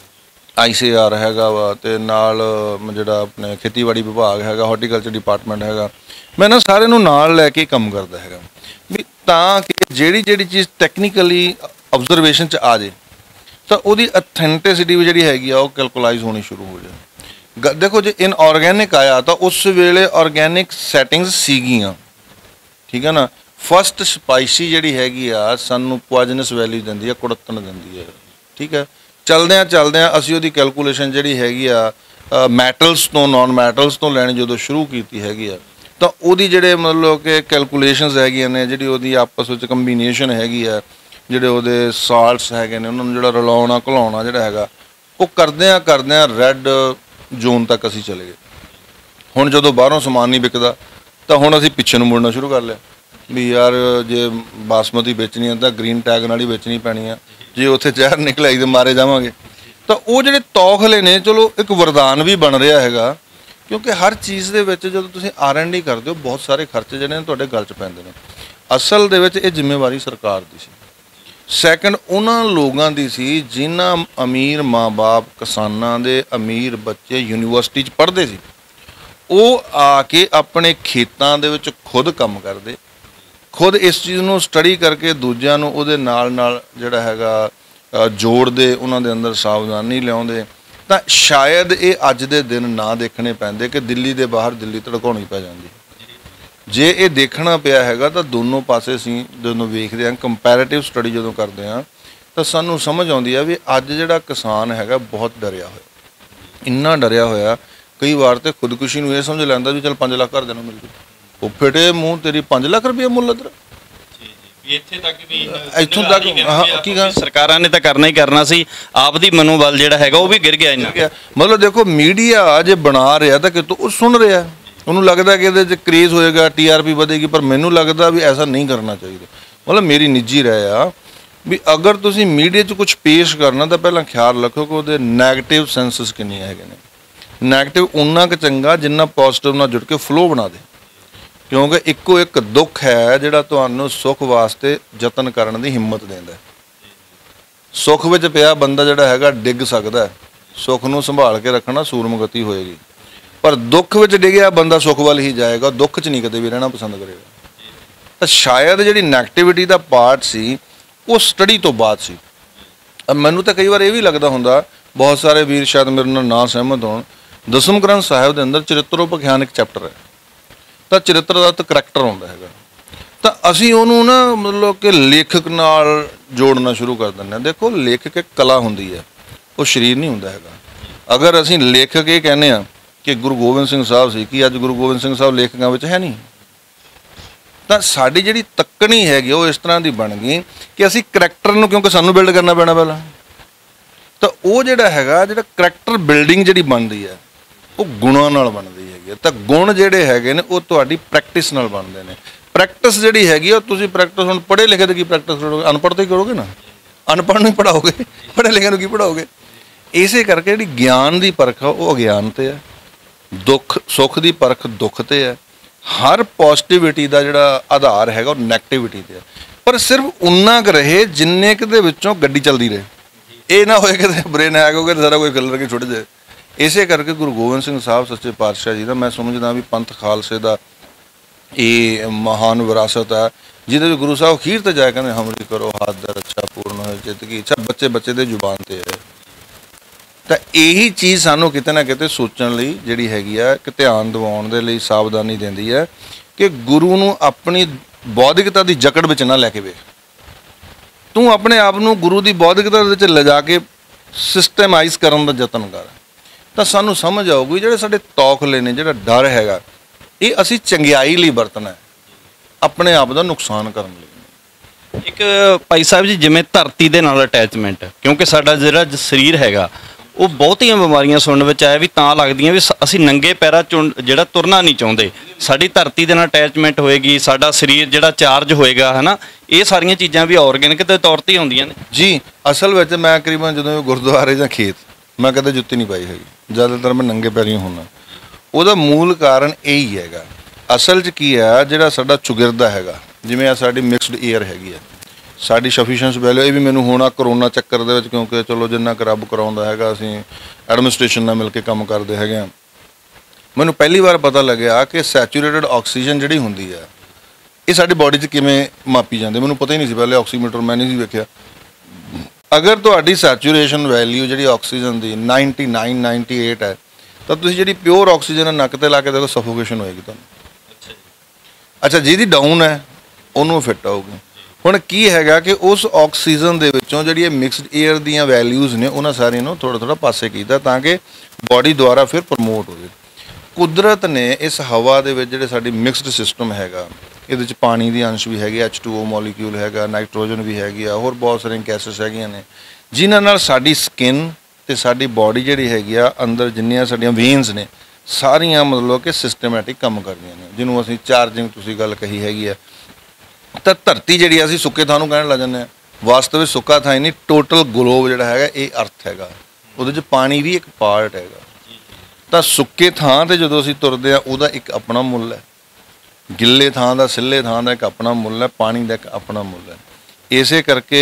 ICAR ਹੈਗਾ ਵਾ, ਅਤੇ ਨਾਲ ਜਿਹੜਾ ਆਪਣੇ ਖੇਤੀਬਾੜੀ ਵਿਭਾਗ ਹੈਗਾ, ਹਾਰਟੀਕਲਚਰ ਡਿਪਾਰਟਮੈਂਟ ਹੈਗਾ। ਮੈਂ ਨਾ ਸਾਰਿਆਂ ਨੂੰ ਨਾਲ ਲੈ ਕੇ ਕੰਮ ਕਰਦਾ ਹੈਗਾ ਵੀ ਤਾਂ ਕਿ ਜਿਹੜੀ ਚੀਜ਼ ਟੈਕਨੀਕਲੀ ਆਬਜ਼ਰਵੇਸ਼ਨ 'ਚ ਆ ਜੇ ਤਾਂ ਉਹਦੀ ਅਥੈਂਟਿਸਿਟੀ ਵੀ ਜਿਹੜੀ ਹੈਗੀ ਆ ਉਹ ਕੈਲਕੁਲਾਈਜ਼ ਹੋਣੀ ਸ਼ੁਰੂ ਹੋ ਜਾਏ। ਦੇਖੋ, ਜੇ ਇਨਆਰਗੈਨਿਕ ਆਇਆ ਤਾਂ ਉਸ ਵੇਲੇ ਆਰਗੈਨਿਕ ਸੈਟਿੰਗਸ ਸੀਗੀਆਂ, ਠੀਕ ਹੈ ਨਾ। ਫਸਟ ਸਪਾਈਸੀ ਜਿਹੜੀ ਹੈਗੀ ਆ ਸਾਨੂੰ ਪੋਇਜ਼ਨਸ ਵੈਲਿਊ ਦਿੰਦੀ ਆ, ਕੁੜੱਤਣ ਦਿੰਦੀ ਹੈ, ਠੀਕ ਹੈ। ਚਲਦਿਆਂ ਅਸੀਂ ਉਹਦੀ ਕੈਲਕੂਲੇਸ਼ਨ ਜਿਹੜੀ ਹੈਗੀ ਆ ਮੈਟਲਸ ਤੋਂ, ਨੋਨ ਮੈਟਲਸ ਤੋਂ ਲੈਣੀ ਜਦੋਂ ਸ਼ੁਰੂ ਕੀਤੀ ਹੈਗੀ ਆ, ਤਾਂ ਉਹਦੀ ਜਿਹੜੇ ਮਤਲਬ ਕਿ ਕੈਲਕੂਲੇਸ਼ਨਸ ਹੈਗੀਆਂ ਨੇ, ਜਿਹੜੀ ਉਹਦੀ ਆਪਸ ਵਿੱਚ ਕੰਬੀਨੇਸ਼ਨ ਹੈਗੀ ਆ, ਜਿਹੜੇ ਉਹਦੇ ਸਾਲਟਸ ਹੈਗੇ ਨੇ, ਉਹਨਾਂ ਨੂੰ ਜਿਹੜਾ ਰਲਾਉਣਾ ਘੁਲਾਉਣਾ ਜਿਹੜਾ ਹੈਗਾ, ਉਹ ਕਰਦਿਆਂ ਰੈੱਡ ਜ਼ੋਨ ਤੱਕ ਅਸੀਂ ਚਲੇ ਗਏ। ਹੁਣ ਜਦੋਂ ਬਾਹਰੋਂ ਸਮਾਨ ਨਹੀਂ ਵਿਕਦਾ ਤਾਂ ਹੁਣ ਅਸੀਂ ਪਿੱਛੇ ਨੂੰ ਮੁੜਨਾ ਸ਼ੁਰੂ ਕਰ ਲਿਆ ਵੀ ਯਾਰ ਜੇ ਬਾਸਮਤੀ ਵੇਚਣੀ ਹੈ ਤਾਂ ਗ੍ਰੀਨ ਟੈਗ ਨਾਲ ਹੀ ਵੇਚਣੀ ਪੈਣੀ ਆ, ਜੇ ਉੱਥੇ ਜ਼ਹਿਰ ਨਿਕਲ ਆਈ ਤਾਂ ਮਾਰੇ ਜਾਵਾਂਗੇ। ਤਾਂ ਉਹ ਜਿਹੜੇ ਤੌਖਲੇ ਨੇ, ਚਲੋ ਇੱਕ ਵਰਦਾਨ ਵੀ ਬਣ ਰਿਹਾ ਹੈਗਾ, ਕਿਉਂਕਿ ਹਰ ਚੀਜ਼ ਦੇ ਵਿੱਚ ਜਦੋਂ ਤੁਸੀਂ R&D ਕਰਦੇ ਹੋ ਬਹੁਤ ਸਾਰੇ ਖਰਚੇ ਜਿਹੜੇ ਨੇ ਤੁਹਾਡੇ ਗਲ 'ਚ ਪੈਂਦੇ ਨੇ। ਅਸਲ ਦੇ ਵਿੱਚ ਇਹ ਜ਼ਿੰਮੇਵਾਰੀ ਸਰਕਾਰ ਦੀ ਸੀ। ਸੈਕੰਡ ਉਹਨਾਂ ਲੋਕਾਂ ਦੀ ਸੀ ਜਿਨ੍ਹਾਂ ਅਮੀਰ ਮਾਂ-ਬਾਪ ਕਿਸਾਨਾਂ ਦੇ ਅਮੀਰ ਬੱਚੇ ਯੂਨੀਵਰਸਿਟੀ 'ਚ ਪੜ੍ਹਦੇ ਸੀ, ਉਹ ਆ ਕੇ ਆਪਣੇ ਖੇਤਾਂ ਦੇ ਵਿੱਚ ਖੁਦ ਕੰਮ ਕਰਦੇ, ਖੁਦ ਇਸ ਚੀਜ਼ ਨੂੰ ਸਟੱਡੀ ਕਰਕੇ ਦੂਜਿਆਂ ਨੂੰ ਉਹਦੇ ਨਾਲ ਜਿਹੜਾ ਹੈਗਾ ਜੋੜਦੇ, ਉਹਨਾਂ ਦੇ ਅੰਦਰ ਸਾਵਧਾਨੀ ਲਿਆਉਂਦੇ। ਤਾਂ ਸ਼ਾਇਦ ਇਹ ਅੱਜ ਦੇ ਦਿਨ ਨਾ ਦੇਖਣੇ ਪੈਂਦੇ ਕਿ ਦਿੱਲੀ ਦੇ ਬਾਹਰ ਦਿੱਲੀ ਧੜਕਾਉਣੀ ਪੈ ਜਾਂਦੀ। ਜੇ ਇਹ ਦੇਖਣਾ ਪਿਆ ਹੈਗਾ ਤਾਂ ਦੋਨੋਂ ਪਾਸੇ ਅਸੀਂ ਜਦੋਂ ਵੇਖਦੇ ਹਾਂ, ਕੰਪੈਰੇਟਿਵ ਸਟੱਡੀ ਜਦੋਂ ਕਰਦੇ ਹਾਂ, ਤਾਂ ਸਾਨੂੰ ਸਮਝ ਆਉਂਦੀ ਆ ਵੀ ਅੱਜ ਜਿਹੜਾ ਕਿਸਾਨ ਹੈਗਾ ਬਹੁਤ ਡਰਿਆ ਹੋਇਆ, ਇੰਨਾ ਡਰਿਆ ਹੋਇਆ ਕਈ ਵਾਰ ਤੇ ਖੁਦਕੁਸ਼ੀ ਨੂੰ ਇਹ ਸਮਝ ਲੈਂਦਾ ਵੀ ਚੱਲ 5 ਲੱਖ ਘਰਦਿਆਂ ਨੂੰ ਮਿਲ ਜੂ। ਉਹ ਫਿਟੇ ਮੂੰਹ ਤੇਰੀ 5 ਲੱਖ ਰੁਪਏ ਮੁੱਲ ਅਦਰ। ਇੱਥੇ ਤੱਕ ਵੀ ਇੱਥੋਂ ਤੱਕ ਕੀ ਗੱਲ, ਸਰਕਾਰਾਂ ਨੇ ਤਾਂ ਕਰਨਾ ਹੀ ਕਰਨਾ ਸੀ, ਆਪ ਦੀ ਮਨੋਬਲ ਜਿਹੜਾ ਹੈਗਾ ਉਹ ਵੀ ਗਿਰ ਗਿਆ ਇਹਨਾਂ। ਮਤਲਬ ਦੇਖੋ ਮੀਡੀਆ ਜੇ ਬਣਾ ਰਿਹਾ ਤਾਂ ਕਿਤੋਂ ਉਹ ਸੁਣ ਰਿਹਾ, ਉਹਨੂੰ ਲੱਗਦਾ ਕਿ ਇਹਦੇ 'ਚ ਕ੍ਰੇਜ਼ ਹੋਏਗਾ, TRP ਵਧੇਗੀ, ਪਰ ਮੈਨੂੰ ਲੱਗਦਾ ਵੀ ਐਸਾ ਨਹੀਂ ਕਰਨਾ ਚਾਹੀਦਾ। ਮਤਲਬ ਮੇਰੀ ਨਿੱਜੀ ਰਾਏ ਆ ਵੀ ਅਗਰ ਤੁਸੀਂ ਮੀਡੀਆ 'ਚ ਕੁਝ ਪੇਸ਼ ਕਰਨਾ ਤਾਂ ਪਹਿਲਾਂ ਖਿਆਲ ਰੱਖੋ ਕਿ ਉਹਦੇ ਨੈਗੇਟਿਵ ਸੈਂਸਸ ਕਿੰਨੇ ਹੈਗੇ ਨੇ। ਨੈਗੇਟਿਵ ਉਨਾ ਕੁ ਚੰਗਾ ਜਿੰਨਾ ਪੋਜ਼ਿਟਿਵ ਨਾਲ ਜੁੜ ਕੇ ਫਲੋ ਬਣਾ ਦੇ, ਕਿਉਂਕਿ ਇੱਕੋ ਇੱਕ ਦੁੱਖ ਹੈ ਜਿਹੜਾ ਤੁਹਾਨੂੰ ਸੁੱਖ ਵਾਸਤੇ ਯਤਨ ਕਰਨ ਦੀ ਹਿੰਮਤ ਦਿੰਦਾ। ਸੁੱਖ ਵਿੱਚ ਪਿਆ ਬੰਦਾ ਜਿਹੜਾ ਹੈਗਾ ਡਿੱਗ ਸਕਦਾ, ਸੁੱਖ ਨੂੰ ਸੰਭਾਲ ਕੇ ਰੱਖਣਾ ਸੂਰਮਗਤੀ ਹੋਏਗੀ, ਪਰ ਦੁੱਖ ਵਿੱਚ ਡਿੱਗਿਆ ਬੰਦਾ ਸੁੱਖ ਵੱਲ ਹੀ ਜਾਏਗਾ, ਦੁੱਖ 'ਚ ਨਹੀਂ ਕਦੇ ਵੀ ਰਹਿਣਾ ਪਸੰਦ ਕਰੇਗਾ। ਤਾਂ ਸ਼ਾਇਦ ਜਿਹੜੀ ਨੈਗੇਟਿਵਿਟੀ ਦਾ ਪਾਰਟ ਸੀ ਉਹ ਸਟੱਡੀ ਤੋਂ ਬਾਅਦ ਸੀ। ਮੈਨੂੰ ਤਾਂ ਕਈ ਵਾਰ ਇਹ ਵੀ ਲੱਗਦਾ ਹੁੰਦਾ, ਬਹੁਤ ਸਾਰੇ ਵੀਰ ਸ਼ਾਇਦ ਮੇਰੇ ਨਾਲ ਨਾ ਸਹਿਮਤ ਹੋਣ, ਦਸਮ ਗ੍ਰੰਥ ਸਾਹਿਬ ਦੇ ਅੰਦਰ ਚਰਿੱਤਰੋਪਖਿਆਨ ਚੈਪਟਰ ਹੈ, ਤਾਂ ਚਰਿੱਤਰ ਦਾ ਤਾਂ ਕਰੈਕਟਰ ਆਉਂਦਾ ਹੈਗਾ, ਤਾਂ ਅਸੀਂ ਉਹਨੂੰ ਨਾ ਮਤਲਬ ਕਿ ਲੇਖਕ ਨਾਲ ਜੋੜਨਾ ਸ਼ੁਰੂ ਕਰ ਦਿੰਦੇ ਹਾਂ। ਦੇਖੋ ਲੇਖਕ ਇੱਕ ਕਲਾ ਹੁੰਦੀ ਹੈ, ਉਹ ਸਰੀਰ ਨਹੀਂ ਹੁੰਦਾ ਹੈਗਾ। ਅਗਰ ਅਸੀਂ ਲੇਖਕ ਇਹ ਕਹਿੰਦੇ ਹਾਂ ਕਿ ਗੁਰੂ ਗੋਬਿੰਦ ਸਿੰਘ ਸਾਹਿਬ ਸੀ, ਕਿ ਅੱਜ ਗੁਰੂ ਗੋਬਿੰਦ ਸਿੰਘ ਸਾਹਿਬ ਲੇਖਕਾਂ ਵਿੱਚ ਹੈ ਨਹੀਂ, ਤਾਂ ਸਾਡੀ ਜਿਹੜੀ ਤੱਕਣੀ ਹੈਗੀ ਉਹ ਇਸ ਤਰ੍ਹਾਂ ਦੀ ਬਣ ਗਈ ਕਿ ਅਸੀਂ ਕਰੈਕਟਰ ਨੂੰ, ਕਿਉਂਕਿ ਸਾਨੂੰ ਬਿਲਡ ਕਰਨਾ ਪੈਣਾ ਪਹਿਲਾਂ, ਤਾਂ ਉਹ ਜਿਹੜਾ ਹੈਗਾ ਜਿਹੜਾ ਕਰੈਕਟਰ ਬਿਲਡਿੰਗ ਜਿਹੜੀ ਬਣਦੀ ਹੈ ਉਹ ਗੁਣਾਂ ਨਾਲ ਬਣਦੀ ਹੈਗੀ ਹੈ। ਤਾਂ ਗੁਣ ਜਿਹੜੇ ਹੈਗੇ ਨੇ ਉਹ ਤੁਹਾਡੀ ਪ੍ਰੈਕਟਿਸ ਨਾਲ ਬਣਦੇ ਨੇ। ਪ੍ਰੈਕਟਿਸ ਜਿਹੜੀ ਹੈਗੀ ਉਹ ਤੁਸੀਂ ਪ੍ਰੈਕਟਿਸ ਹੁਣ ਪੜ੍ਹੇ ਲਿਖੇ ਤੇ ਕੀ ਪ੍ਰੈਕਟਿਸ ਕਰੋਗੇ, ਅਨਪੜ੍ਹ ਤੋਂ ਹੀ ਕਰੋਗੇ ਨਾ, ਅਨਪੜ੍ਹ ਨੂੰ ਹੀ ਪੜ੍ਹਾਓਗੇ, ਪੜ੍ਹੇ ਲਿਖੇ ਨੂੰ ਕੀ ਪੜ੍ਹਾਓਗੇ। ਇਸੇ ਕਰਕੇ ਜਿਹੜੀ ਗਿਆਨ ਦੀ ਪਰਖ ਆ ਉਹ ਅਗਿਆਨ 'ਤੇ ਹੈ, ਦੁੱਖ ਸੁੱਖ ਦੀ ਪਰਖ ਦੁੱਖ 'ਤੇ ਹੈ। ਹਰ ਪੋਜ਼ਿਟਿਵਿਟੀ ਦਾ ਜਿਹੜਾ ਆਧਾਰ ਹੈਗਾ ਉਹ ਨੈਗੇਟਿਵਿਟੀ 'ਤੇ ਹੈ, ਪਰ ਸਿਰਫ ਉਨਾ ਕੁ ਰਹੇ ਜਿੰਨੇ ਕੁ ਦੇ ਵਿੱਚੋਂ ਗੱਡੀ ਚੱਲਦੀ ਰਹੇ। ਇਹ ਨਾ ਹੋਏ ਕਿ ਬ੍ਰੇਨ ਹੈਕ ਹੋ ਕੇ ਸਾਰਾ ਕੋਈ ਕਲਰ ਕੇ ਛੁੱਟ ਜਾਏ। ਇਸੇ ਕਰਕੇ ਗੁਰੂ ਗੋਬਿੰਦ ਸਿੰਘ ਸਾਹਿਬ ਸੱਚੇ ਪਾਤਸ਼ਾਹ ਜੀ ਦਾ ਮੈਂ ਸਮਝਦਾ ਵੀ ਪੰਥ ਖਾਲਸੇ ਦਾ ਇਹ ਮਹਾਨ ਵਿਰਾਸਤ ਹੈ, ਜਿਹਦੇ ਵਿੱਚ ਗੁਰੂ ਸਾਹਿਬ ਅਖੀਰ ਤੇ ਜਾ ਕੇ ਕਹਿੰਦੇ ਹਮਰੀ ਕਰੋ ਹੱਥ ਦਾ ਰੱਛਾ ਪੂਰਨ ਹੋਏ ਚਿੱਤ ਕੀ ਇੱਛਾ, ਬੱਚੇ ਬੱਚੇ ਦੇ ਜ਼ੁਬਾਨ 'ਤੇ ਹੈ। ਤਾਂ ਇਹੀ ਚੀਜ਼ ਸਾਨੂੰ ਕਿਤੇ ਨਾ ਕਿਤੇ ਸੋਚਣ ਲਈ ਜਿਹੜੀ ਹੈਗੀ ਆ ਕਿ ਧਿਆਨ ਦਿਵਾਉਣ ਦੇ ਲਈ ਸਾਵਧਾਨੀ ਦਿੰਦੀ ਹੈ ਕਿ ਗੁਰੂ ਨੂੰ ਆਪਣੀ ਬੌਧਿਕਤਾ ਦੀ ਜਕੜ ਵਿੱਚ ਨਾ ਲੈ ਕੇ ਵੇਖ। ਤੂੰ ਆਪਣੇ ਆਪ ਨੂੰ ਗੁਰੂ ਦੀ ਬੌਧਿਕਤਾ ਦੇ ਵਿੱਚ ਲਿਜਾ ਕੇ ਸਿਸਟਮਾਈਜ਼ ਕਰਨ ਦਾ ਯਤਨ ਕਰ, ਤਾਂ ਸਾਨੂੰ ਸਮਝ ਆਊਗੀ ਜਿਹੜੇ ਸਾਡੇ ਤੌਖਲੇ ਨੇ, ਜਿਹੜਾ ਡਰ ਹੈਗਾ, ਇਹ ਅਸੀਂ ਚੰਗਿਆਈ ਲਈ ਵਰਤਣਾ, ਆਪਣੇ ਆਪ ਦਾ ਨੁਕਸਾਨ ਕਰਨ ਲਈ। ਇੱਕ ਭਾਈ ਸਾਹਿਬ ਜੀ, ਜਿਵੇਂ ਧਰਤੀ ਦੇ ਨਾਲ ਅਟੈਚਮੈਂਟ, ਕਿਉਂਕਿ ਸਾਡਾ ਜਿਹੜਾ ਸਰੀਰ ਹੈਗਾ ਉਹ ਬਹੁਤੀਆਂ ਬਿਮਾਰੀਆਂ ਸੁਣਨ ਵਿੱਚ ਆਇਆ ਵੀ ਤਾਂ ਲੱਗਦੀਆਂ ਵੀ ਅਸੀਂ ਨੰਗੇ ਪੈਰਾਂ ਜਿਹੜਾ ਤੁਰਨਾ ਨਹੀਂ ਚਾਹੁੰਦੇ। ਸਾਡੀ ਧਰਤੀ ਦੇ ਨਾਲ ਅਟੈਚਮੈਂਟ ਹੋਏਗੀ, ਸਾਡਾ ਸਰੀਰ ਜਿਹੜਾ ਚਾਰਜ ਹੋਏਗਾ, ਹੈ ਨਾ, ਇਹ ਸਾਰੀਆਂ ਚੀਜ਼ਾਂ ਵੀ ਆਰਗੈਨਿਕ ਦੇ ਤੌਰ 'ਤੇ ਆਉਂਦੀਆਂ ਨੇ ਜੀ। ਅਸਲ ਵਿੱਚ ਮੈਂ ਤਕਰੀਬਨ ਜਦੋਂ ਗੁਰਦੁਆਰੇ ਜਾਂ ਖੇਤ, ਮੈਂ ਕਦੇ ਜੁੱਤੀ ਨਹੀਂ ਪਾਈ ਹੈਗੀ, ਜ਼ਿਆਦਾਤਰ ਮੈਂ ਨੰਗੇ ਪੈਰੀਂ ਹੁੰਦਾ। ਉਹਦਾ ਮੂਲ ਕਾਰਨ ਇਹੀ ਹੈਗਾ। ਅਸਲ 'ਚ ਕੀ ਹੈ, ਜਿਹੜਾ ਸਾਡਾ ਚੁਗਿਰਦਾ ਹੈਗਾ, ਜਿਵੇਂ ਆ ਸਾਡੀ ਮਿਕਸਡ ਏਅਰ ਹੈਗੀ ਹੈ, ਸਾਡੀ ਸਫੀਸ਼ੀਐਂਸ ਵੈਲਿਊ, ਇਹ ਵੀ ਮੈਨੂੰ ਹੋਣਾ ਕਰੋਨਾ ਚੱਕਰ ਦੇ ਵਿੱਚ, ਕਿਉਂਕਿ ਚਲੋ ਜਿੰਨਾ ਕੁ ਰੱਬ ਕਰਾਉਂਦਾ ਹੈਗਾ, ਅਸੀਂ ਐਡਮਿਨਿਸਟ੍ਰੇਸ਼ਨ ਨਾਲ ਮਿਲ ਕੇ ਕੰਮ ਕਰਦੇ ਹੈਗੇ ਹਾਂ। ਮੈਨੂੰ ਪਹਿਲੀ ਵਾਰ ਪਤਾ ਲੱਗਿਆ ਕਿ ਸੈਚੂਰੇਟਡ ਆਕਸੀਜਨ ਜਿਹੜੀ ਹੁੰਦੀ ਹੈ ਇਹ ਸਾਡੀ ਬਾਡੀ 'ਚ ਕਿਵੇਂ ਮਾਪੀ ਜਾਂਦੀ, ਮੈਨੂੰ ਪਤਾ ਹੀ ਨਹੀਂ ਸੀ ਪਹਿਲੇ, ਆਕਸੀਮੀਟਰ ਮੈਂ ਨਹੀਂ ਸੀ ਵੇਖਿਆ। ਅਗਰ ਤੁਹਾਡੀ ਸੈਚੂਰੇਸ਼ਨ ਵੈਲਿਊ ਜਿਹੜੀ ਆਕਸੀਜਨ ਦੀ 99 98 ਹੈ, ਤਾਂ ਤੁਸੀਂ ਜਿਹੜੀ ਪਿਓਰ ਆਕਸੀਜਨ ਨੱਕ 'ਤੇ ਲਾ ਕੇ ਦੇਖੋ, ਸਫੋਕੇਸ਼ਨ ਹੋਏਗੀ ਤੁਹਾਨੂੰ। ਅੱਛਾ, ਜਿਹਦੀ ਡਾਊਨ ਹੈ ਉਹਨੂੰ ਫਿੱਟ ਆਊਗੀ। ਹੁਣ ਕੀ ਹੈਗਾ ਕਿ ਉਸ ਆਕਸੀਜਨ ਦੇ ਵਿੱਚੋਂ ਜਿਹੜੀ ਇਹ ਮਿਕਸਡ ਏਅਰ ਦੀਆਂ ਵੈਲਿਊਜ਼ ਨੇ ਉਹਨਾਂ ਸਾਰੀਆਂ ਨੂੰ ਥੋੜ੍ਹਾ ਥੋੜ੍ਹਾ ਪਾਸੇ ਕੀਤਾ ਤਾਂ ਕਿ ਬਾਡੀ ਦੁਆਰਾ ਫਿਰ ਪ੍ਰਮੋਟ ਹੋਵੇ। ਕੁਦਰਤ ਨੇ ਇਸ ਹਵਾ ਦੇ ਵਿੱਚ ਜਿਹੜੇ ਸਾਡੀ ਮਿਕਸਡ ਸਿਸਟਮ ਹੈਗਾ, ਇਹਦੇ 'ਚ ਪਾਣੀ ਦੀ ਅੰਸ਼ ਵੀ ਹੈਗੀ, H2O ਮੋਲੀਕਿਊਲ ਹੈਗਾ, ਨਾਈਟ੍ਰੋਜਨ ਵੀ ਹੈਗੀ ਆ, ਹੋਰ ਬਹੁਤ ਸਾਰੀਆਂ ਗੈਸਸ ਹੈਗੀਆਂ ਨੇ, ਜਿਨ੍ਹਾਂ ਨਾਲ ਸਾਡੀ ਸਕਿਨ ਅਤੇ ਸਾਡੀ ਬਾਡੀ ਜਿਹੜੀ ਹੈਗੀ ਆ, ਅੰਦਰ ਜਿੰਨੀਆਂ ਸਾਡੀਆਂ ਵੇਨਸ ਨੇ ਸਾਰੀਆਂ ਮਤਲਬ ਕਿ ਸਿਸਟਮੈਟਿਕ ਕੰਮ ਕਰਦੀਆਂ ਨੇ, ਜਿਹਨੂੰ ਅਸੀਂ ਚਾਰਜਿੰਗ ਤੁਸੀਂ ਗੱਲ ਕਹੀ ਹੈਗੀ ਆ। ਤਾਂ ਧਰਤੀ ਜਿਹੜੀ ਅਸੀਂ ਸੁੱਕੇ ਥਾਂ ਨੂੰ ਕਹਿਣ ਲੱਗ ਜਾਂਦੇ ਹਾਂ, ਵਾਸਤਵ ਵਿੱਚ ਸੁੱਕਾ ਥਾਂ ਹੀ ਨਹੀਂ, ਟੋਟਲ ਗਲੋਬ ਜਿਹੜਾ ਹੈਗਾ ਇਹ ਅਰਥ ਹੈਗਾ, ਉਹਦੇ 'ਚ ਪਾਣੀ ਵੀ ਇੱਕ ਪਾਰਟ ਹੈਗਾ। ਤਾਂ ਸੁੱਕੇ ਥਾਂ 'ਤੇ ਜਦੋਂ ਅਸੀਂ ਤੁਰਦੇ ਹਾਂ ਉਹਦਾ ਇੱਕ ਆਪਣਾ ਮੁੱਲ ਹੈ, ਗਿੱਲੇ ਥਾਂ ਦਾ, ਸਿੱਲੇ ਥਾਂ ਦਾ ਇੱਕ ਆਪਣਾ ਮੁੱਲ ਹੈ, ਪਾਣੀ ਦਾ ਇੱਕ ਆਪਣਾ ਮੁੱਲ ਹੈ। ਇਸੇ ਕਰਕੇ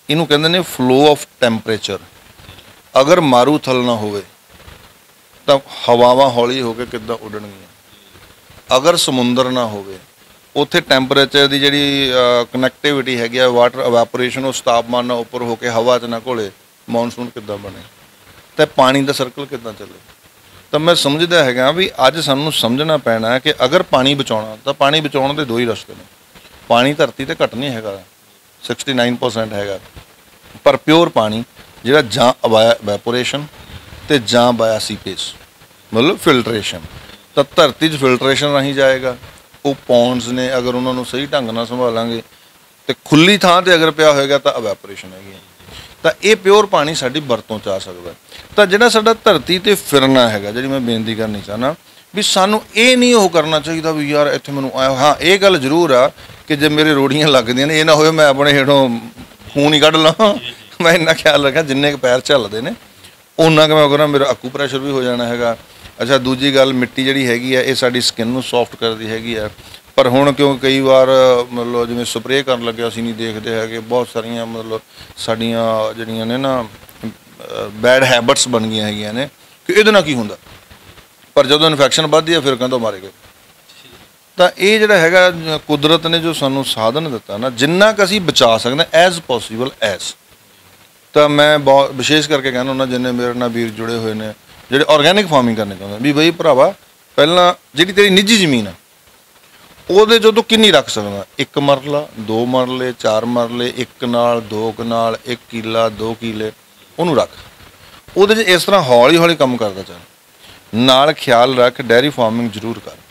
ਇਹਨੂੰ ਕਹਿੰਦੇ ਨੇ ਫਲੋ ਆਫ ਟੈਂਪਰੇਚਰ। ਅਗਰ ਮਾਰੂਥਲ ਨਾ ਹੋਵੇ ਤਾਂ ਹਵਾਵਾਂ ਹੌਲੀ ਹੋ ਕੇ ਕਿੱਦਾਂ ਉੱਡਣਗੀਆਂ। ਅਗਰ ਸਮੁੰਦਰ ਨਾ ਹੋਵੇ, ਉੱਥੇ ਟੈਂਪਰੇਚਰ ਦੀ ਜਿਹੜੀ ਕਨੈਕਟੀਵਿਟੀ ਹੈਗੀ ਆ, ਵਾਟਰ ਇਵੈਪੋਰੇਸ਼ਨ, ਉਸ ਤਾਪਮਾਨ ਨਾਲ ਉੱਪਰ ਹੋ ਕੇ ਹਵਾ 'ਚ ਨਾ ਘੁਲੇ, ਮੌਨਸੂਨ ਕਿੱਦਾਂ ਬਣੇ ਅਤੇ ਪਾਣੀ ਦਾ ਸਰਕਲ ਕਿੱਦਾਂ ਚੱਲੇ। ਤਾਂ ਮੈਂ ਸਮਝਦਾ ਹੈਗਾ ਵੀ ਅੱਜ ਸਾਨੂੰ ਸਮਝਣਾ ਪੈਣਾ ਕਿ ਅਗਰ ਪਾਣੀ ਬਚਾਉਣਾ ਤਾਂ ਪਾਣੀ ਬਚਾਉਣ ਦੇ 2 ਹੀ ਰਸਤੇ ਨੇ। ਪਾਣੀ ਧਰਤੀ 'ਤੇ ਘੱਟ ਨਹੀਂ ਹੈਗਾ, 69% ਹੈਗਾ, ਪਰ ਪਿਓਰ ਪਾਣੀ ਜਿਹੜਾ ਜਾਂ ਇਵੈਪੋਰੇਸ਼ਨ ਅਤੇ ਜਾਂ ਬਾਇਆ ਸੀਪੇਜ, ਮਤਲਬ ਫਿਲਟਰੇਸ਼ਨ। ਤਾਂ ਧਰਤੀ 'ਚ ਫਿਲਟਰੇਸ਼ਨ ਰਾਹੀਂ ਜਾਏਗਾ। ਉਹ ਪੌਂਡਸ ਨੇ, ਅਗਰ ਉਹਨਾਂ ਨੂੰ ਸਹੀ ਢੰਗ ਨਾਲ ਸੰਭਾਲਾਂਗੇ ਅਤੇ ਖੁੱਲ੍ਹੀ ਥਾਂ 'ਤੇ ਅਗਰ ਪਿਆ ਹੋਏਗਾ ਤਾਂ ਇਵੈਪੋਰੇਸ਼ਨ ਹੈਗੀ। ਤਾਂ ਇਹ ਪਿਓਰ ਪਾਣੀ ਸਾਡੀ ਵਰਤੋਂ 'ਚ ਆ ਸਕਦਾ। ਤਾਂ ਜਿਹੜਾ ਸਾਡਾ ਧਰਤੀ 'ਤੇ ਫਿਰਨਾ ਹੈਗਾ, ਜਿਹੜੀ ਮੈਂ ਬੇਨਤੀ ਕਰਨੀ ਚਾਹੁੰਦਾ ਵੀ ਸਾਨੂੰ ਇਹ ਨਹੀਂ ਉਹ ਕਰਨਾ ਚਾਹੀਦਾ ਵੀ ਯਾਰ ਇੱਥੇ ਮੈਨੂੰ ਆਇਆ। ਹਾਂ, ਇਹ ਗੱਲ ਜ਼ਰੂਰ ਆ ਕਿ ਜੇ ਮੇਰੇ ਰੋੜੀਆਂ ਲੱਗਦੀਆਂ ਨੇ, ਇਹ ਨਾ ਹੋਵੇ ਮੈਂ ਆਪਣੇ ਹੇਠੋਂ ਖੂਨ ਹੀ ਕੱਢ ਲਵਾਂ। ਮੈਂ ਇੰਨਾ ਖਿਆਲ ਰੱਖਾਂ ਜਿੰਨੇ ਕੁ ਪੈਰ ਝੱਲਦੇ ਨੇ ਓਨਾ ਕੁ ਮੈਂ ਕਰਾਂ, ਮੇਰਾ ਅੱਕੂ ਪ੍ਰੈਸ਼ਰ ਵੀ ਹੋ ਜਾਣਾ ਹੈਗਾ। ਅੱਛਾ, ਦੂਜੀ ਗੱਲ, ਮਿੱਟੀ ਜਿਹੜੀ ਹੈਗੀ ਆ ਇਹ ਸਾਡੀ ਸਕਿਨ ਨੂੰ ਸੌਫਟ ਕਰਦੀ ਹੈਗੀ ਆ। ਪਰ ਹੁਣ ਕਿਉਂਕਿ ਕਈ ਵਾਰ ਮਤਲਬ ਜਿਵੇਂ ਸਪਰੇਅ ਕਰਨ ਲੱਗਿਆ ਅਸੀਂ ਨਹੀਂ ਦੇਖਦੇ ਹੈਗੇ, ਬਹੁਤ ਸਾਰੀਆਂ ਮਤਲਬ ਸਾਡੀਆਂ ਜਿਹੜੀਆਂ ਨੇ ਨਾ ਬੈਡ ਹੈਬਿਟਸ ਬਣ ਗਈਆਂ ਹੈਗੀਆਂ ਨੇ ਕਿ ਇਹਦੇ ਨਾਲ ਕੀ ਹੁੰਦਾ, ਪਰ ਜਦੋਂ ਇਨਫੈਕਸ਼ਨ ਵੱਧਦੀ ਹੈ ਫਿਰ ਕਹਿੰਦਾ ਮਾਰੇ ਗਏ। ਤਾਂ ਇਹ ਜਿਹੜਾ ਹੈਗਾ ਕੁਦਰਤ ਨੇ ਜੋ ਸਾਨੂੰ ਸਾਧਨ ਦਿੱਤਾ ਨਾ, ਜਿੰਨਾ ਕੁ ਅਸੀਂ ਬਚਾ ਸਕਦੇ ਐਜ਼ ਪੋਸੀਬਲ ਐਜ਼। ਤਾਂ ਮੈਂ ਬਹੁਤ ਵਿਸ਼ੇਸ਼ ਕਰਕੇ ਕਹਿੰਦਾ ਹੁੰਦਾ, ਜਿੰਨੇ ਮੇਰੇ ਨਾਲ ਵੀਰ ਜੁੜੇ ਹੋਏ ਨੇ ਜਿਹੜੇ ਔਰਗੈਨਿਕ ਫਾਰਮਿੰਗ ਕਰਨੇ ਚਾਹੁੰਦੇ ਵੀ ਬਈ ਭਰਾਵਾ, ਪਹਿਲਾਂ ਜਿਹੜੀ ਤੇਰੀ ਨਿੱਜੀ ਜ਼ਮੀਨ ਆ ਉਹਦੇ 'ਚੋਂ ਤੂੰ ਕਿੰਨੀ ਰੱਖ ਸਕਦਾ, 1 ਮਰਲਾ, 2 ਮਰਲੇ, 4 ਮਰਲੇ, 1 ਕਨਾਲ, 2 ਕਨਾਲ, 1 ਕਿੱਲਾ, 2 ਕਿੱਲੇ, ਉਹਨੂੰ ਰੱਖ। ਉਹਦੇ 'ਚ ਇਸ ਤਰ੍ਹਾਂ ਹੌਲੀ ਹੌਲੀ ਕੰਮ ਕਰਦਾ ਚੱਲ। ਨਾਲ ਖਿਆਲ ਰੱਖ ਡੈਰੀ ਫਾਰਮਿੰਗ ਜ਼ਰੂਰ ਕਰ।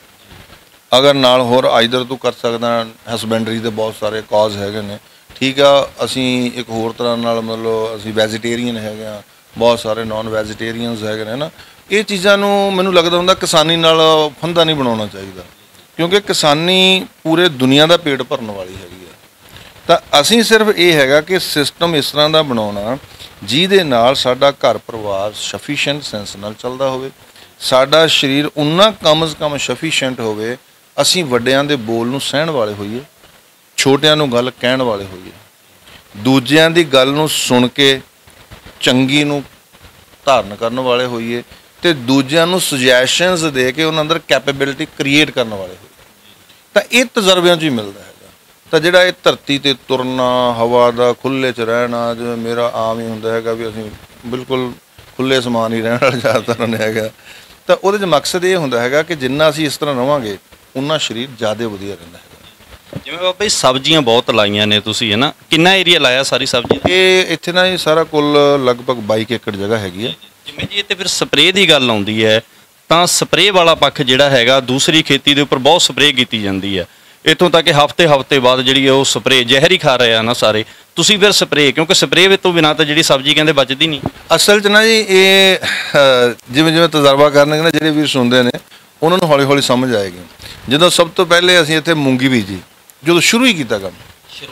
ਅਗਰ ਨਾਲ ਹੋਰ ਆਈਦਰ ਤੂੰ ਕਰ ਸਕਦਾ, ਹਸਬੈਂਡਰੀ ਦੇ ਬਹੁਤ ਸਾਰੇ ਕਾਜ਼ ਹੈਗੇ ਨੇ, ਠੀਕ ਆ। ਅਸੀਂ ਇੱਕ ਹੋਰ ਤਰ੍ਹਾਂ ਨਾਲ ਮਤਲਬ ਅਸੀਂ ਵੈਜੀਟੇਰੀਅਨ ਹੈਗੇ ਆ, ਬਹੁਤ ਸਾਰੇ ਨਾਨ ਵੈਜੀਟੇਰੀਅਨਸ ਹੈਗੇ ਨੇ ਨਾ। ਇਹ ਚੀਜ਼ਾਂ ਨੂੰ ਮੈਨੂੰ ਲੱਗਦਾ ਹੁੰਦਾ ਕਿਸਾਨੀ ਨਾਲ ਫੰਦਾ ਨਹੀਂ ਬਣਾਉਣਾ ਚਾਹੀਦਾ, ਕਿਉਂਕਿ ਕਿਸਾਨੀ ਪੂਰੇ ਦੁਨੀਆ ਦਾ ਪੇਟ ਭਰਨ ਵਾਲੀ ਹੈਗੀ ਹੈ। ਤਾਂ ਅਸੀਂ ਸਿਰਫ ਇਹ ਹੈਗਾ ਕਿ ਸਿਸਟਮ ਇਸ ਤਰ੍ਹਾਂ ਦਾ ਬਣਾਉਣਾ ਜਿਹਦੇ ਨਾਲ ਸਾਡਾ ਘਰ ਪਰਿਵਾਰ ਸਫੀਸ਼ੀਐਂਟ ਸੈਂਸ ਨਾਲ ਚੱਲਦਾ ਹੋਵੇ, ਸਾਡਾ ਸਰੀਰ ਉਨਾ ਕਮ ਸੇ ਕਮ ਸਫੀਸ਼ੀਐਂਟ ਹੋਵੇ, ਅਸੀਂ ਵੱਡਿਆਂ ਦੇ ਬੋਲ ਨੂੰ ਸਹਿਣ ਵਾਲੇ ਹੋਈਏ, ਛੋਟਿਆਂ ਨੂੰ ਗੱਲ ਕਹਿਣ ਵਾਲੇ ਹੋਈਏ, ਦੂਜਿਆਂ ਦੀ ਗੱਲ ਨੂੰ ਸੁਣ ਕੇ ਚੰਗੀ ਨੂੰ ਧਾਰਨ ਕਰਨ ਵਾਲੇ ਹੋਈਏ, ਅਤੇ ਦੂਜਿਆਂ ਨੂੰ ਸੁਜੈਸ਼ਨਸ ਦੇ ਕੇ ਉਹਨਾਂ ਅੰਦਰ ਕੈਪੇਬਿਲਿਟੀ ਕ੍ਰੀਏਟ ਕਰਨ ਵਾਲੇ ਹੋਈਏ। ਤਾਂ ਇਹ ਤਜਰਬਿਆਂ 'ਚ ਹੀ ਮਿਲਦਾ ਹੈਗਾ। ਤਾਂ ਜਿਹੜਾ ਇਹ ਧਰਤੀ 'ਤੇ ਤੁਰਨਾ, ਹਵਾ ਦਾ ਖੁੱਲ੍ਹੇ 'ਚ ਰਹਿਣਾ, ਜਿਵੇਂ ਮੇਰਾ ਆਮ ਹੀ ਹੁੰਦਾ ਹੈਗਾ ਵੀ ਅਸੀਂ ਬਿਲਕੁਲ ਖੁੱਲ੍ਹੇ ਸਮਾਨ ਹੀ ਰਹਿਣ ਵਾਲਾ ਜ਼ਿਆਦਾਤਰ ਨਹੀਂ ਹੈਗਾ। ਤਾਂ ਉਹਦੇ 'ਚ ਮਕਸਦ ਇਹ ਹੁੰਦਾ ਹੈਗਾ ਕਿ ਜਿੰਨਾ ਅਸੀਂ ਇਸ ਤਰ੍ਹਾਂ ਰਹਾਂਗੇ ਉਨਾ ਸਰੀਰ ਜ਼ਿਆਦਾ ਵਧੀਆ ਰਹਿੰਦਾ ਹੈਗਾ। ਜਿਵੇਂ ਬਾਬਾ ਜੀ ਸਬਜ਼ੀਆਂ ਬਹੁਤ ਲਾਈਆਂ ਨੇ ਤੁਸੀਂ, ਹੈ ਨਾ, ਕਿੰਨਾ ਏਰੀਆ ਲਾਇਆ ਸਾਰੀ ਸਬਜ਼ੀ? ਇਹ ਇੱਥੇ ਨਾ ਇਹ ਸਾਰਾ ਕੁੱਲ ਲਗਭਗ 22 ਏਕੜ ਜਗ੍ਹਾ ਹੈਗੀ ਹੈ। ਜਿਵੇਂ ਜੀ ਇੱਥੇ ਫਿਰ ਸਪਰੇਅ ਦੀ ਗੱਲ ਆਉਂਦੀ ਹੈ ਤਾਂ ਸਪਰੇਅ ਵਾਲਾ ਪੱਖ ਜਿਹੜਾ ਹੈਗਾ, ਦੂਸਰੀ ਖੇਤੀ ਦੇ ਉੱਪਰ ਬਹੁਤ ਸਪਰੇਅ ਕੀਤੀ ਜਾਂਦੀ ਹੈ, ਇੱਥੋਂ ਤੱਕ ਕਿ ਹਫ਼ਤੇ ਬਾਅਦ ਜਿਹੜੀ ਉਹ ਸਪਰੇਅ ਜ਼ਹਿਰ ਹੀ ਖਾ ਰਹੇ ਆ ਨਾ ਸਾਰੇ। ਤੁਸੀਂ ਫਿਰ ਸਪਰੇਅ, ਕਿਉਂਕਿ ਸਪਰੇਅ ਤੋਂ ਬਿਨਾਂ ਤਾਂ ਜਿਹੜੀ ਸਬਜ਼ੀ ਕਹਿੰਦੇ ਬਚਦੀ ਨਹੀਂ। ਅਸਲ 'ਚ ਨਾ ਜੀ ਇਹ ਜਿਵੇਂ ਤਜਰਬਾ ਕਰਨਗੇ ਨਾ ਜਿਹੜੇ ਵੀ ਸੁਣਦੇ ਨੇ ਉਹਨਾਂ ਨੂੰ ਹੌਲੀ ਹੌਲੀ ਸਮਝ ਆਏਗੀ। ਜਦੋਂ ਸਭ ਤੋਂ ਪਹਿਲੇ ਅਸੀਂ ਇੱਥੇ ਮੂੰਗੀ ਬੀਜੀ, ਜਦੋਂ ਸ਼ੁਰੂ ਹੀ ਕੀਤਾ ਕੰਮ,